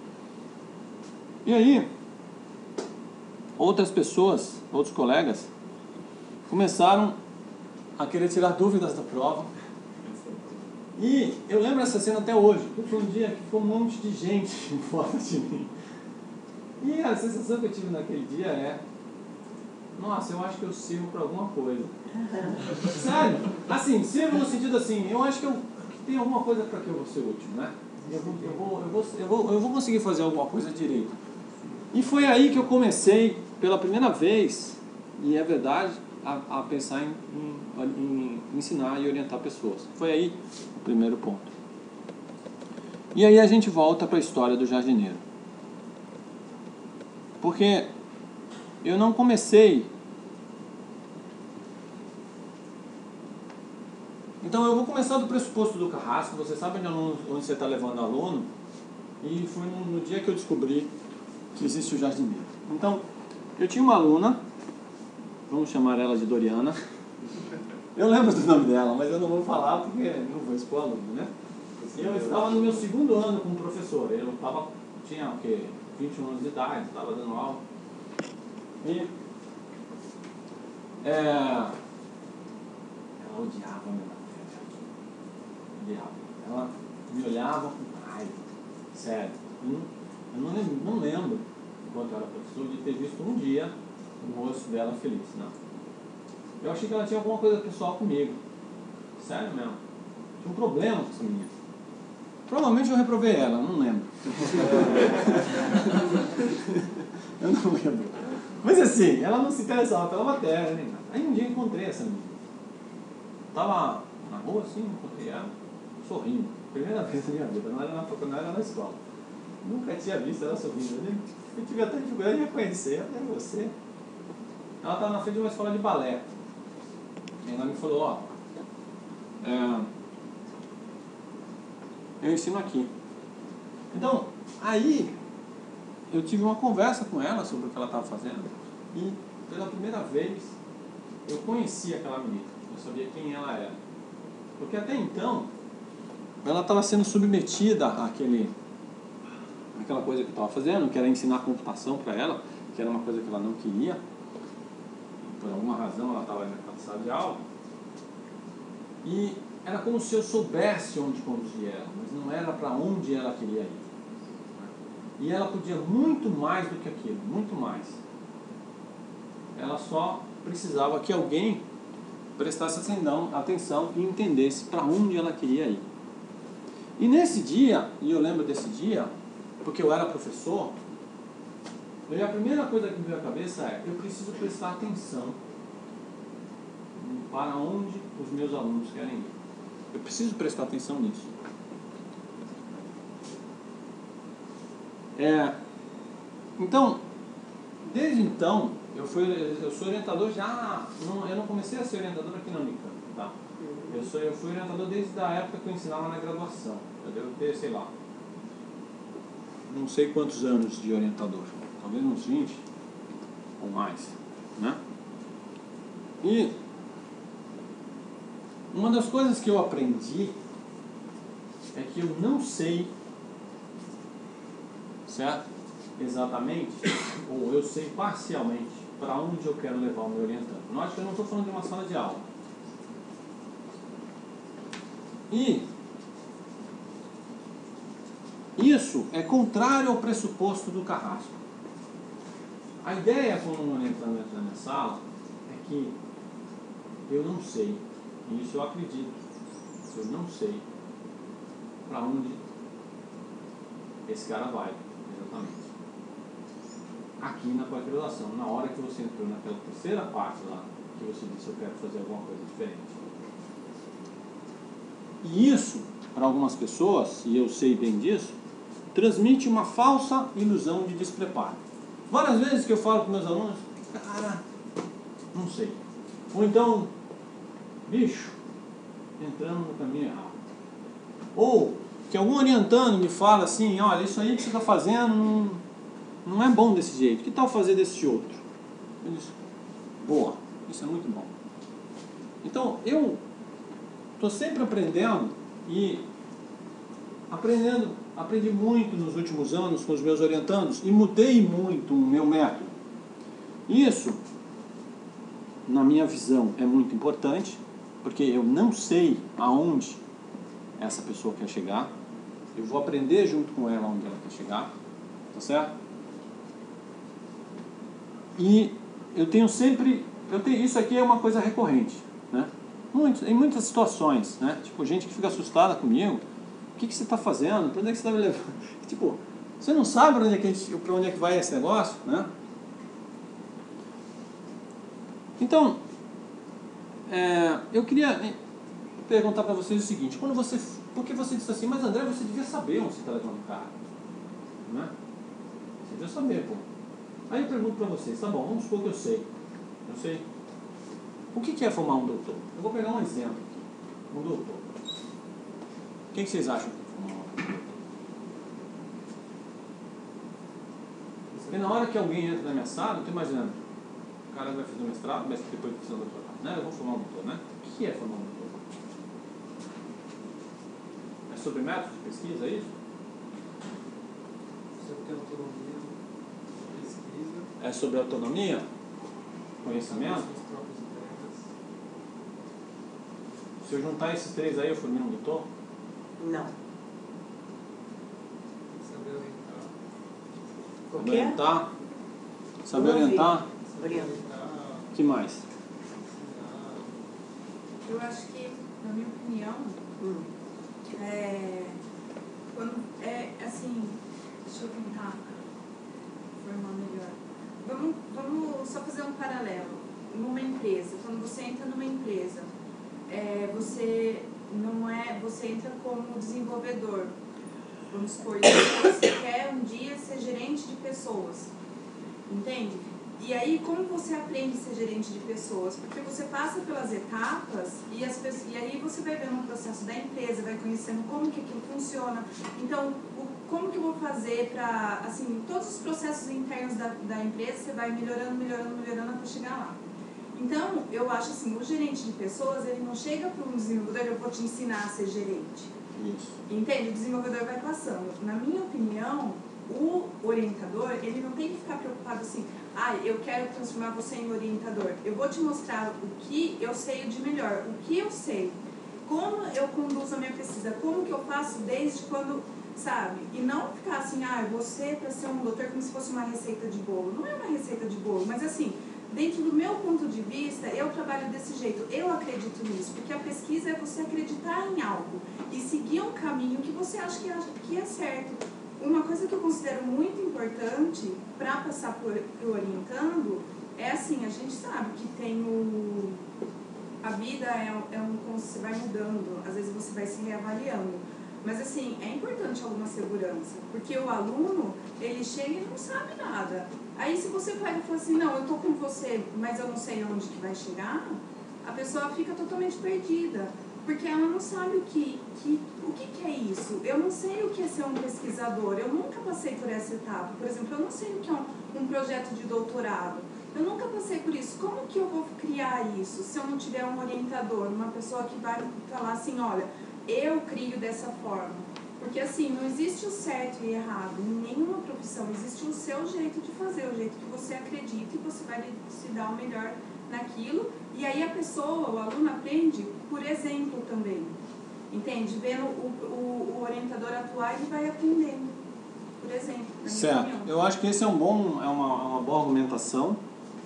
E aí, outras pessoas, outros colegas, começaram a querer tirar dúvidas da prova. E eu lembro essa cena até hoje, porque foi um dia que ficou um monte de gente em volta de mim. E a sensação que eu tive naquele dia é, nossa, eu acho que eu sirvo para alguma coisa. Sério? Assim, sirvo no sentido assim, eu acho que tem alguma coisa para que eu vou ser útil, né? eu vou conseguir fazer alguma coisa direito. E foi aí que eu comecei, pela primeira vez, e é verdade, a pensar em ensinar e orientar pessoas. Foi aí o primeiro ponto. E aí a gente volta para a história do jardineiro. Porque eu não comecei... Então eu vou começar do pressuposto do Carrasco. Você sabe onde você está levando o aluno? E foi no dia que eu descobri que existe o jardineiro. Então, eu tinha uma aluna, vamos chamar ela de Doriana. Eu lembro do nome dela, mas eu não vou falar porque não vou expor a aluna, né? Eu estava no meu segundo ano como professor. Eu tinha o quê? 21 anos de idade, estava dando aula. E ela odiava meu odiava. Ela me olhava com raiva. Sério. Eu não lembro, enquanto eu era professor, de ter visto um dia o rosto dela feliz. Não. Eu achei que ela tinha alguma coisa pessoal comigo. Sério mesmo. Tinha um problema com essa menina. Provavelmente eu reprovei ela, não lembro. Eu não lembro. Mas assim, ela não se interessava pela matéria, nem nada. Aí um dia eu encontrei essa menina. Estava na rua assim, encontrei ela, sorrindo. Primeira vez na minha vida, não era na escola. Nunca tinha visto ela sorrindo. Eu tive até dificuldade de reconhecer. É você. Ela estava na frente de uma escola de balé. E ela me falou, eu ensino aqui. Então, aí eu tive uma conversa com ela sobre o que ela estava fazendo. E pela primeira vez eu conheci aquela menina. Eu sabia quem ela era. Porque até então ela estava sendo submetida àquela coisa que eu estava fazendo, que era ensinar computação para ela, que era uma coisa que ela não queria. Por alguma razão ela estava na sala de aula. E era como se eu soubesse onde conduzir ela, mas não era para onde ela queria ir. E ela podia muito mais do que aquilo, muito mais. Ela só precisava que alguém prestasse atenção e entendesse para onde ela queria ir. E nesse dia, e eu lembro desse dia, porque eu era professor, e a primeira coisa que me veio à cabeça é: eu preciso prestar atenção para onde os meus alunos querem ir. Eu preciso prestar atenção nisso. Então, desde então, eu sou orientador já. Eu não comecei a ser orientador aqui na Unicamp, tá? Eu fui orientador desde a época que eu ensinava na graduação. Eu devo ter, sei lá, não sei quantos anos de orientador, talvez uns 20 ou mais, né? E uma das coisas que eu aprendi é que eu não sei, certo? Exatamente, ou eu sei parcialmente para onde eu quero levar o meu orientando. Note que eu não estou falando de uma sala de aula. E isso é contrário ao pressuposto do Carrasco. A ideia, quando um orientando entra na minha sala, é que eu não sei, e isso eu acredito, eu não sei para onde esse cara vai, exatamente. Aqui na pós-graduação, na hora que você entrou naquela terceira parte lá, que você disse: eu quero fazer alguma coisa diferente. E isso, para algumas pessoas, e eu sei bem disso, transmite uma falsa ilusão de despreparo. Várias vezes que eu falo com meus alunos: cara, não sei. Ou então, bicho, entrando no caminho errado. Ou que algum orientando me fala assim: olha, isso aí que você está fazendo não é bom desse jeito, que tal fazer desse outro? Eu disse: boa, isso é muito bom. Então, eu estou sempre aprendendo e aprendi muito nos últimos anos com os meus orientandos e mudei muito o meu método. Isso, na minha visão, é muito importante, porque eu não sei aonde essa pessoa quer chegar. Eu vou aprender junto com ela onde ela quer chegar, tá certo? E isso aqui é uma coisa recorrente, né? Em muitas situações, né? Tipo, gente que fica assustada comigo, O que você está fazendo? Para onde é que você está me levando? Tipo, você não sabe para onde é que vai esse negócio, né? Então, eu queria perguntar para vocês o seguinte, porque você disse assim, mas André, você devia saber onde você está levando o cara, né? Você devia saber, pô. Aí eu pergunto para vocês, tá bom, vamos supor que eu sei. O que é formar um doutor? Eu vou pegar um exemplo aqui, um doutor. O que vocês acham que é formar um doutor? Porque na hora que alguém entra na minha sala, eu estou imaginando, o cara vai fazer um mestrado, mas depois vai fazer um doutorado, né? Eu vou formar um doutor, né? O que é formar um doutor? É sobre métodos de pesquisa, é isso? Sobre autonomia, pesquisa. É sobre autonomia? Conhecimento? As próprias ideias. Se eu juntar esses três aí, eu formei um doutor? Não. Saber orientar. O Saber quê? orientar? Saber Não ouvi. orientar? Orientar. O que mais? Eu acho que, na minha opinião, quando assim, deixa eu tentar formar melhor. Vamos só fazer um paralelo. Numa empresa, quando você entra numa empresa, você entra como desenvolvedor. Vamos supor, você quer um dia ser gerente de pessoas, entende? E aí, como você aprende a ser gerente de pessoas? Porque você passa pelas etapas e aí você vai vendo o processo da empresa, vai conhecendo como que aquilo funciona. Então, como que eu vou fazer para, assim, todos os processos internos da empresa, você vai melhorando até chegar lá. Então, eu acho assim, o gerente de pessoas, ele não chega para um desenvolvedor, eu vou te ensinar a ser gerente. Isso. Entende? O desenvolvedor vai passando. Na minha opinião, o orientador, ele não tem que ficar preocupado assim, eu quero transformar você em orientador. Eu vou te mostrar o que eu sei de melhor, o que eu sei, como eu conduzo a minha pesquisa, como que eu faço desde quando, sabe? E não ficar assim, você para ser um doutor como se fosse uma receita de bolo. Não é uma receita de bolo, mas assim, dentro do meu ponto de vista, eu trabalho desse jeito, eu acredito nisso, porque a pesquisa é você acreditar em algo e seguir um caminho que você acha que é certo. Uma coisa que eu considero muito importante para passar por orientando é assim, a gente sabe que tem a vida você vai mudando, às vezes você vai se reavaliando, mas assim, é importante alguma segurança, porque o aluno, ele chega e não sabe nada. Aí se você pega e fala assim, não, eu tô com você, mas eu não sei onde que vai chegar, a pessoa fica totalmente perdida. Porque ela não sabe o que é isso. Eu não sei o que é ser um pesquisador. Eu nunca passei por essa etapa. Por exemplo, eu não sei o que é um projeto de doutorado. Eu nunca passei por isso. Como que eu vou criar isso se eu não tiver um orientador, uma pessoa que vai falar assim, olha, eu crio dessa forma. Porque assim, não existe o certo e errado em nenhuma profissão. Existe o seu jeito de fazer, o jeito que você acredita e você vai se dar o melhor naquilo. E aí a pessoa, o aluno aprende por exemplo também, entende? Vendo o orientador atuar, ele vai aprendendo, por exemplo. Certo, eu acho que esse é uma boa argumentação.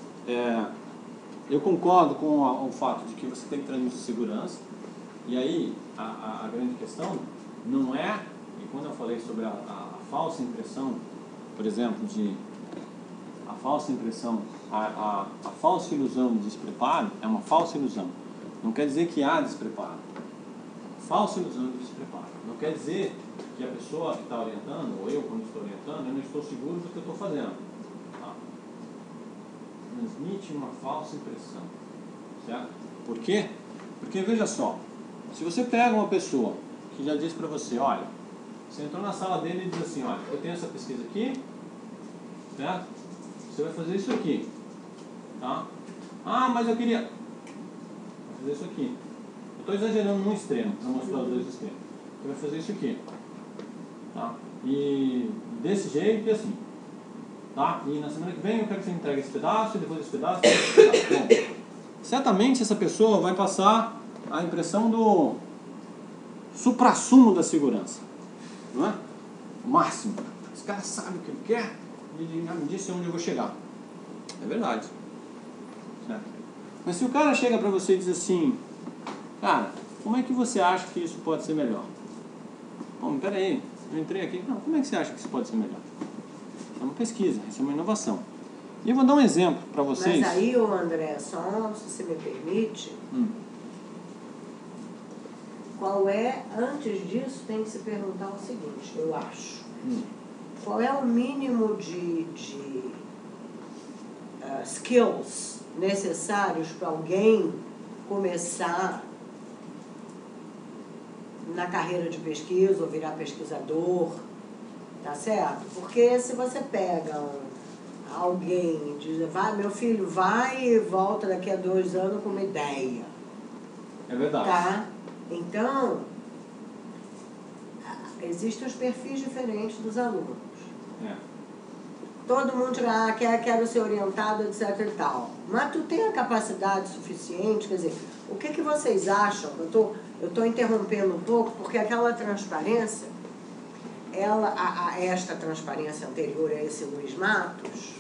Eu concordo com o fato de que você tem que transmitir segurança, e aí a grande questão não é, e quando eu falei sobre a falsa impressão, por exemplo, a falsa impressão, a falsa ilusão de despreparo é uma falsa ilusão. Não quer dizer que há despreparo. Falsa ilusão de despreparo. Não quer dizer que a pessoa que está orientando, ou eu quando estou orientando, eu não estou seguro do que eu estou fazendo. Tá? Transmite uma falsa impressão. Certo? Por quê? Porque veja só, se você pega uma pessoa que já diz para você, olha, você entrou na sala dele e diz assim, olha, eu tenho essa pesquisa aqui, certo? Você vai fazer isso aqui, tá? Mas eu queria... Vai fazer isso aqui. Eu estou exagerando num extremo, para mostrar os dois extremos. Você vai fazer isso aqui, tá? E desse jeito e assim, tá? E na semana que vem eu quero que você entregue esse pedaço, e depois esse pedaço, e esse pedaço. Bom, certamente essa pessoa vai passar a impressão do suprassumo da segurança, não é? O máximo. Esse cara sabe o que ele quer e ele já me disse onde eu vou chegar. É verdade. Certo? Mas se o cara chega para você e diz assim, cara, como é que você acha que isso pode ser melhor? Bom, peraí, eu entrei aqui, não, como é que você acha que isso pode ser melhor? É uma pesquisa, isso é uma inovação. E eu vou dar um exemplo para vocês. Mas aí, ô André, só se você me permite, qual é, antes disso, tem que se perguntar o seguinte, eu acho. Qual é o mínimo de skills necessários para alguém começar na carreira de pesquisa ou virar pesquisador, tá certo? Porque se você pega alguém e diz, vai, meu filho, vai e volta daqui a 2 anos com uma ideia. É verdade. Tá? Então, existem os perfis diferentes dos alunos. Todo mundo quer ser orientado, etc e tal. Mas tu tem a capacidade suficiente, quer dizer, o que vocês acham? Eu tô interrompendo um pouco, porque aquela transparência, esta transparência anterior a esse Luiz Matos,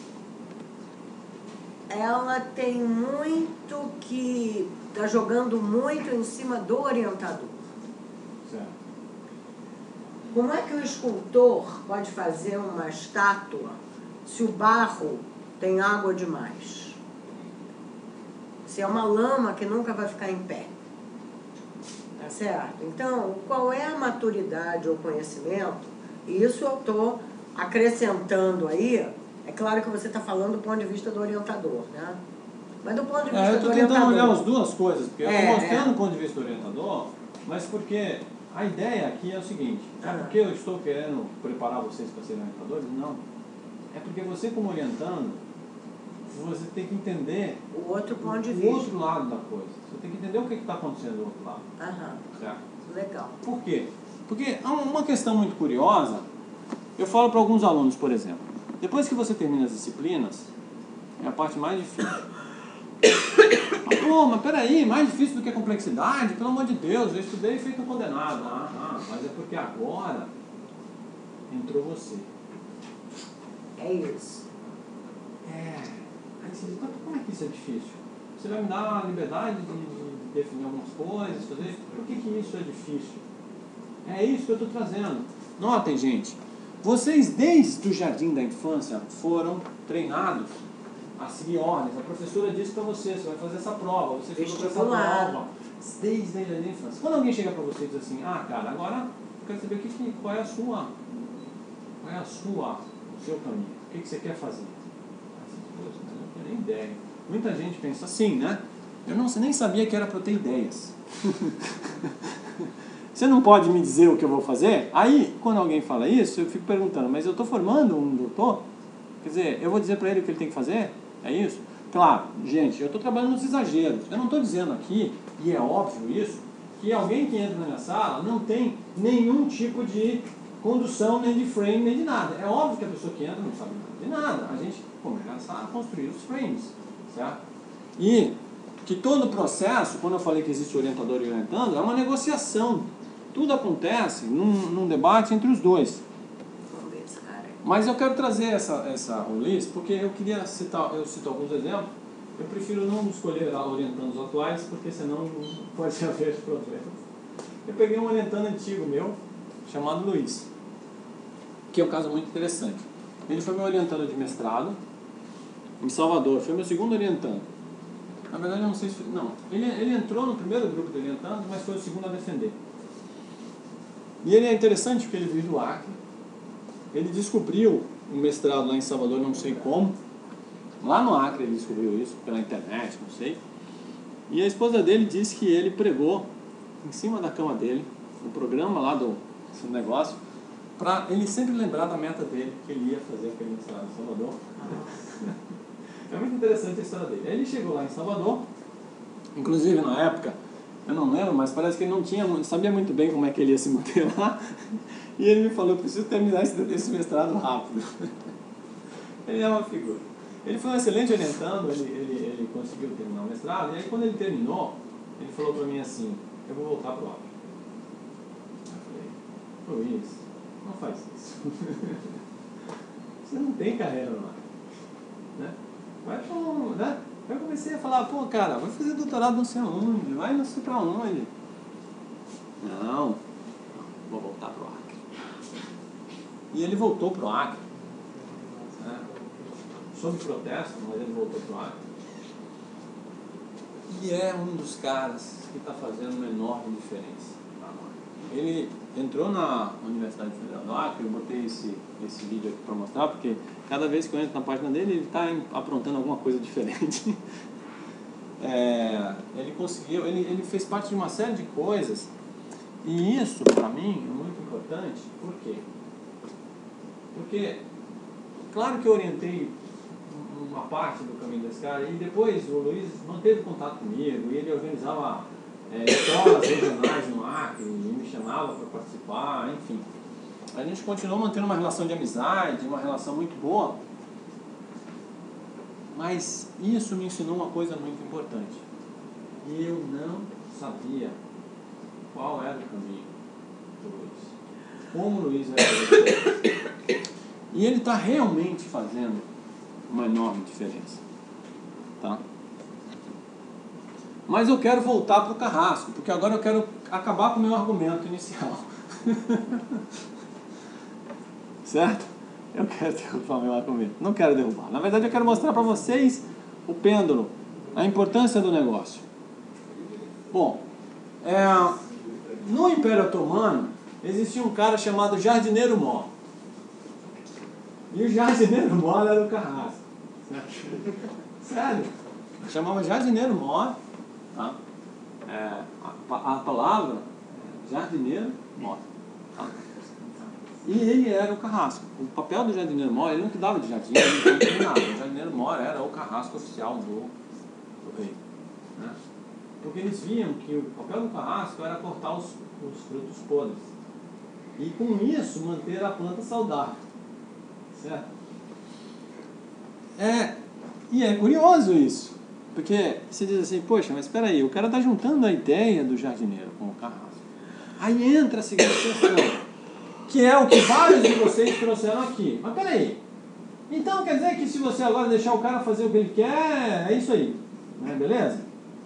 ela tem muito que está jogando muito em cima do orientador. Certo. Como é que o escultor pode fazer uma estátua se o barro tem água demais? Se é uma lama que nunca vai ficar em pé. Tá certo? Então, qual é a maturidade ou conhecimento? E isso eu estou acrescentando aí. É claro que você está falando do ponto de vista do orientador, né? Mas do ponto de vista eu do estou orientador... tentando olhar as duas coisas, porque eu estou mostrando o ponto de vista do orientador, mas porque a ideia aqui é o seguinte, é porque eu estou querendo preparar vocês para serem orientadores? Não. É porque você, como orientando, você tem que entender o outro ponto de o vista. outro lado da coisa. Você tem que entender o que está acontecendo do outro lado. Certo? Legal. Por quê? Porque há uma questão muito curiosa. Eu falo para alguns alunos, por exemplo, depois que você termina as disciplinas, é a parte mais difícil. Pô, mas peraí, mais difícil do que a complexidade? Pelo amor de Deus, eu estudei feito um condenado. Mas é porque agora entrou você. É isso. Aí você diz, como é que isso é difícil? Você vai me dar a liberdade de definir algumas coisas, fazer... Por que isso é difícil? É isso que eu estou trazendo. Notem, gente, vocês desde o jardim da infância foram treinados a seguir ordens. A professora disse para você vai fazer essa prova, você fez essa prova. Desde a jardim da infância. Quando alguém chega para você e diz assim, cara, agora eu quero saber qual é o seu caminho, o que você quer fazer? Eu não tenho nem ideia. Muita gente pensa assim, né? Eu nem sabia que era para eu ter ideias. Você não pode me dizer o que eu vou fazer? Aí, quando alguém fala isso, eu fico perguntando, mas eu estou formando um doutor? Quer dizer, eu vou dizer para ele o que ele tem que fazer? É isso? Claro, gente, eu estou trabalhando nos exageros. Eu não estou dizendo aqui, e é óbvio isso, que alguém que entra na minha sala não tem nenhum tipo de condução, nem de frame, nem de nada. É óbvio que a pessoa que entra não sabe de nada. A gente começa a construir os frames, certo? E que todo o processo, quando eu falei que existe orientador e orientando, é uma negociação. Tudo acontece num debate entre os dois. Mas eu quero trazer essa lista porque eu queria citar alguns exemplos. Eu prefiro não escolher orientandos atuais, porque senão pode haver problemas. Eu peguei um orientando antigo meu, chamado Luiz, que é um caso muito interessante. Ele foi meu orientando de mestrado em Salvador, foi meu segundo orientando. Na verdade, eu não sei se... Não, ele entrou no primeiro grupo de orientandos, mas foi o segundo a defender. E ele é interessante porque ele veio do Acre. Ele descobriu um mestrado lá em Salvador, não sei como. Lá no Acre ele descobriu isso, pela internet, não sei. E a esposa dele disse que ele pregou em cima da cama dele, no programa lá do negócio, para ele sempre lembrar da meta dele, que ele ia fazer aquele mestrado em Salvador. É muito interessante a história dele. Aí ele chegou lá em Salvador, inclusive na época, eu não lembro, mas parece que ele não sabia muito bem como é que ele ia se manter lá. E ele me falou, eu preciso terminar esse mestrado rápido. Ele é uma figura. Ele foi um excelente orientando, ele conseguiu terminar o mestrado, e aí quando ele terminou, ele falou para mim assim, eu vou voltar para o Acre. Eu falei, Luiz, não faz isso. Você não tem carreira no Acre. Né? Vai para um, né? Eu comecei a falar, cara, vai fazer doutorado não sei aonde, vai não sei para onde. Não, vou voltar para o Acre. E ele voltou para o Acre. Né? Sob protesto, mas ele voltou para o Acre. E é um dos caras que está fazendo uma enorme diferença. Ele entrou na Universidade Federal do Acre, eu botei esse vídeo aqui para mostrar, porque cada vez que eu entro na página dele, ele está aprontando alguma coisa diferente. Ele conseguiu, ele fez parte de uma série de coisas, e isso, para mim, é muito importante. Por quê? Porque, claro que eu orientei uma parte do caminho desse cara, e depois o Luiz manteve contato comigo, e ele organizava escolas regionais no Acre, e me chamava para participar, enfim. A gente continuou mantendo uma relação de amizade, uma relação muito boa, mas isso me ensinou uma coisa muito importante. Eu não sabia qual era o caminho do Luiz, como o Luiz era. E ele está realmente fazendo uma enorme diferença. Tá? Mas eu quero voltar para o Carrasco, porque agora eu quero acabar com o meu argumento inicial. Certo? Eu quero derrubar o meu argumento. Não quero derrubar. Na verdade, eu quero mostrar para vocês o pêndulo, a importância do negócio. Bom, no Império Otomano, existia um cara chamado Jardineiro Mor. E o Jardineiro Mor era o Carrasco. Sério? Chamava Jardineiro Mor. Tá? A palavra Jardineiro Mor. Tá? E ele era o Carrasco. O papel do Jardineiro Mor, ele não cuidava de jardim, ele não tinha nada. O Jardineiro Mor era o Carrasco oficial do rei. Né? Porque eles viam que o papel do Carrasco era cortar os frutos podres. E com isso manter a planta saudável. Certo? E é curioso isso. Porque você diz assim, poxa, mas espera aí, o cara está juntando a ideia do jardineiro com o Carrasco. Aí entra a seguinte questão, que é o que vários de vocês trouxeram aqui. Mas peraí, então quer dizer que se você agora deixar o cara fazer o que ele quer, é isso aí, né? Beleza?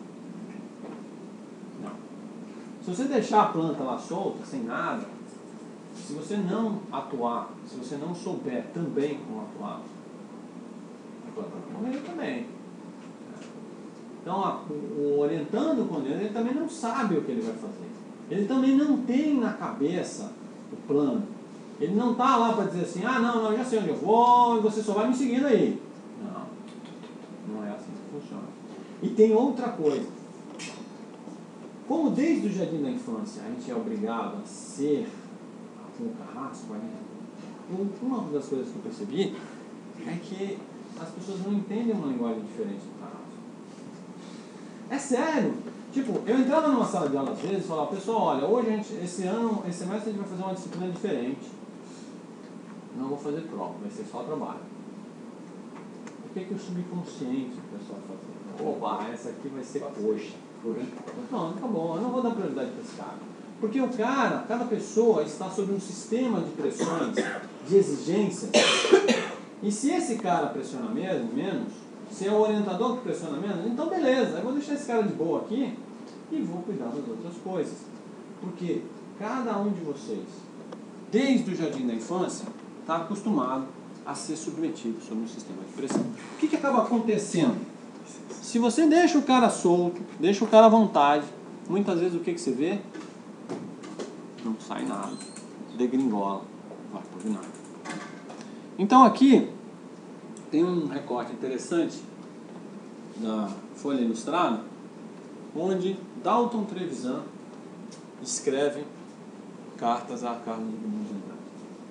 Não. Se você deixar a planta lá solta, sem nada, se você não atuar, se você não souber também como atuar, a planta vai morrer também. Então, o orientando com Deus, ele também não sabe o que ele vai fazer. Ele também não tem na cabeça o plano. Ele não está lá para dizer assim, não, já sei onde eu vou, e você só vai me seguindo aí. Não é assim que funciona. E tem outra coisa. Como desde o jardim da infância a gente é obrigado a ser com o Carrasco, uma das coisas que eu percebi é que as pessoas não entendem uma linguagem diferente do Carrasco. É sério. Tipo, eu entrava numa sala de aula às vezes e falava, pessoal, olha, hoje esse semestre a gente vai fazer uma disciplina diferente. Não vou fazer prova, vai ser só trabalho. O que o subconsciente do pessoal fazer? Opa, essa aqui vai ser coxa. Não, tá bom, eu não vou dar prioridade para esse cara. Porque o cara, cada pessoa está sob um sistema de pressões, de exigências. E se esse cara pressiona menos, se é o orientador que pressiona menos, então beleza, eu vou deixar esse cara de boa aqui e vou cuidar das outras coisas. Porque cada um de vocês, desde o jardim da infância, está acostumado a ser submetido sob um sistema de pressão. O que acaba acontecendo? Se você deixa o cara solto, deixa o cara à vontade, muitas vezes o que você vê? Não sai nada, degringola, vai por vinagre. Então aqui tem um recorte interessante da Folha Ilustrada, onde Dalton Trevisan escreve cartas a Carlos Drummond de Andrade.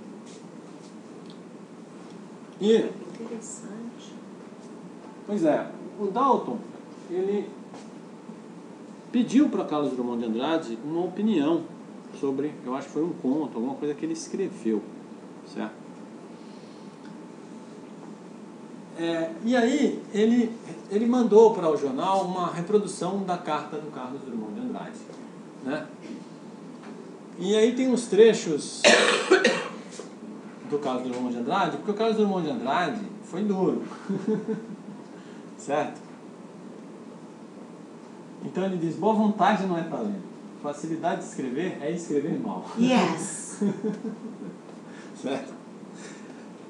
E, interessante. Pois é, o Dalton, ele pediu para Carlos Drummond de Andrade uma opinião sobre, eu acho que foi um conto, alguma coisa que ele escreveu, certo? E aí ele mandou para o jornal uma reprodução da carta do Carlos Drummond de Andrade, né? E aí tem uns trechos do Carlos Drummond de Andrade, porque o Carlos Drummond de Andrade foi duro, certo? Então ele diz, boa vontade não é talento, facilidade de escrever é escrever mal. Yes! Certo?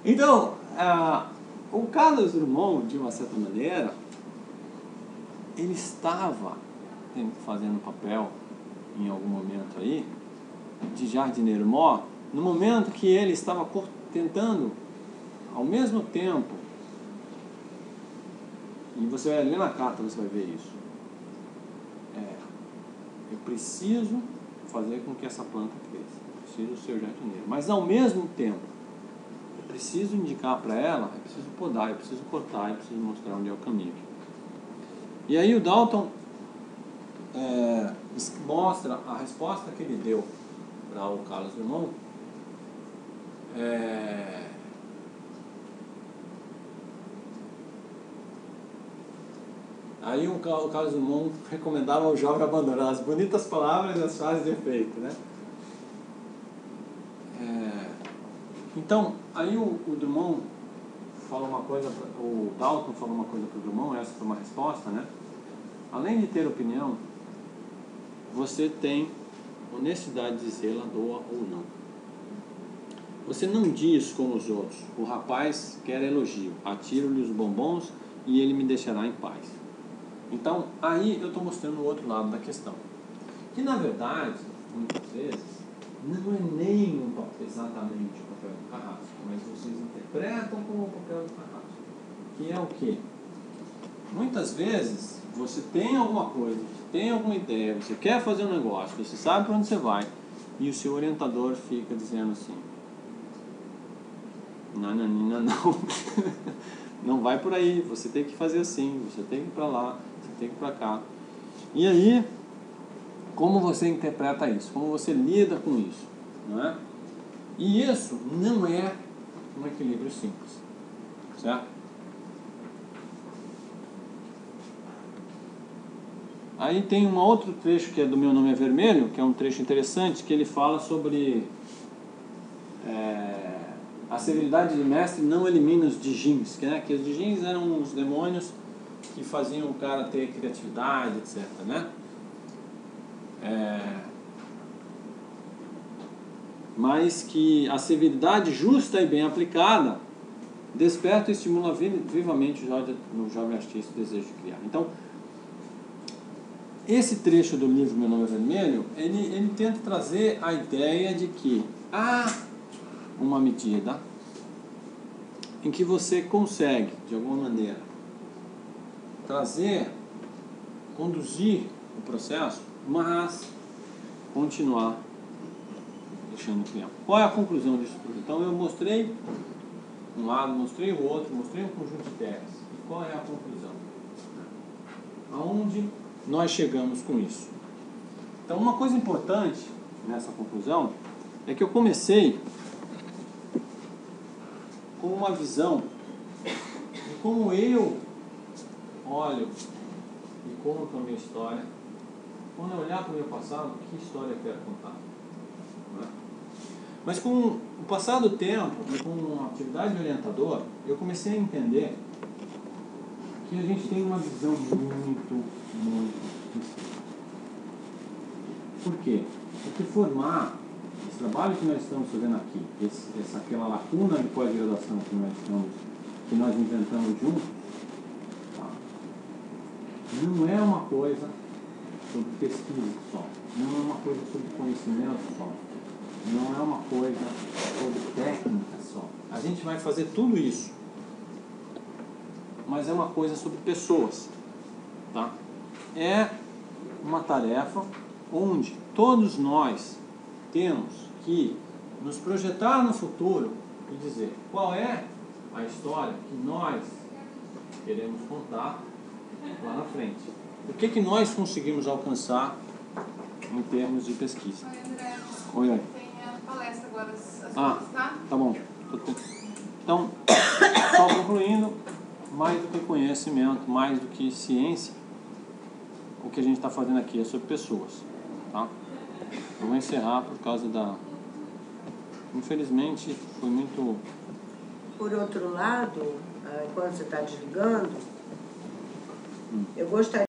Então, o Carlos Drummond, de uma certa maneira, ele estava fazendo papel, em algum momento aí, de jardineiro mó, no momento que ele estava tentando, ao mesmo tempo, e você vai ler na carta, você vai ver isso, eu preciso fazer com que essa planta cresça, eu preciso ser jardineiro, mas ao mesmo tempo, eu preciso indicar para ela, eu preciso podar, eu preciso cortar, eu preciso mostrar onde é o caminho. E aí o Dalton mostra a resposta que ele deu para o Carlos Drummond. Aí o Carlos Drummond recomendava ao jovem abandonar as bonitas palavras e as frases de efeito, né? Então, aí o Drummond fala uma coisa, o Dalton falou uma coisa para o Drummond, essa foi uma resposta, né? Além de ter opinião, você tem honestidade de dizê-la, doa ou não. Você não diz como os outros, o rapaz quer elogio, atiro-lhe os bombons e ele me deixará em paz. Então, aí eu estou mostrando o outro lado da questão. Que na verdade, muitas vezes, não é nem exatamente o papel do carrasco, mas vocês interpretam como o papel do carrasco. Que é o quê? Muitas vezes, você tem alguma coisa, você tem alguma ideia, você quer fazer um negócio, você sabe para onde você vai, e o seu orientador fica dizendo assim, não, não vai por aí, você tem que fazer assim, você tem que ir para lá, você tem que ir para cá. E aí, como você interpreta isso? Como você lida com isso? Não é? E isso não é um equilíbrio simples, certo? Aí tem um outro trecho que é do Meu Nome é Vermelho, que é um trecho interessante, que ele fala sobre a severidade de mestre não elimina os djinns, que os djinns eram os demônios que faziam o cara ter criatividade, etc. Né? Mas que a severidade justa e bem aplicada desperta e estimula vivamente no jovem artista o desejo de criar. Então, esse trecho do livro Meu Nome é Vermelho, ele tenta trazer a ideia de que há uma medida em que você consegue, de alguma maneira, conduzir o processo, mas continuar deixando criar. Qual é a conclusão disso tudo? Então eu mostrei um lado, mostrei o outro, mostrei um conjunto de ideias. E qual é a conclusão? Aonde nós chegamos com isso? Então uma coisa importante nessa conclusão é que eu comecei com uma visão de como eu olho e conto a minha história. Quando eu olhar para o meu passado, que história eu quero contar? Não é? Mas com o passar do tempo e com uma atividade de orientador, eu comecei a entender que a gente tem uma visão muito difícil. Por quê? Porque formar esse trabalho que nós estamos fazendo aqui, aquela lacuna de pós-graduação que nós inventamos juntos, tá? Não é uma coisa sobre pesquisa só, não é uma coisa sobre conhecimento só, não é uma coisa sobre técnica só. A gente vai fazer tudo isso, mas é uma coisa sobre pessoas, tá? É uma tarefa onde todos nós temos que nos projetar no futuro e dizer qual é a história que nós queremos contar lá na frente. O que nós conseguimos alcançar em termos de pesquisa. Oi, André. Oi. Tem a palestra agora às Ah, tá? Tá bom. Então, só concluindo, mais do que conhecimento, mais do que ciência, o que a gente está fazendo aqui é sobre pessoas, tá? Eu vou encerrar por causa da... Infelizmente, foi muito... Por outro lado, enquanto você está desligando, eu gostaria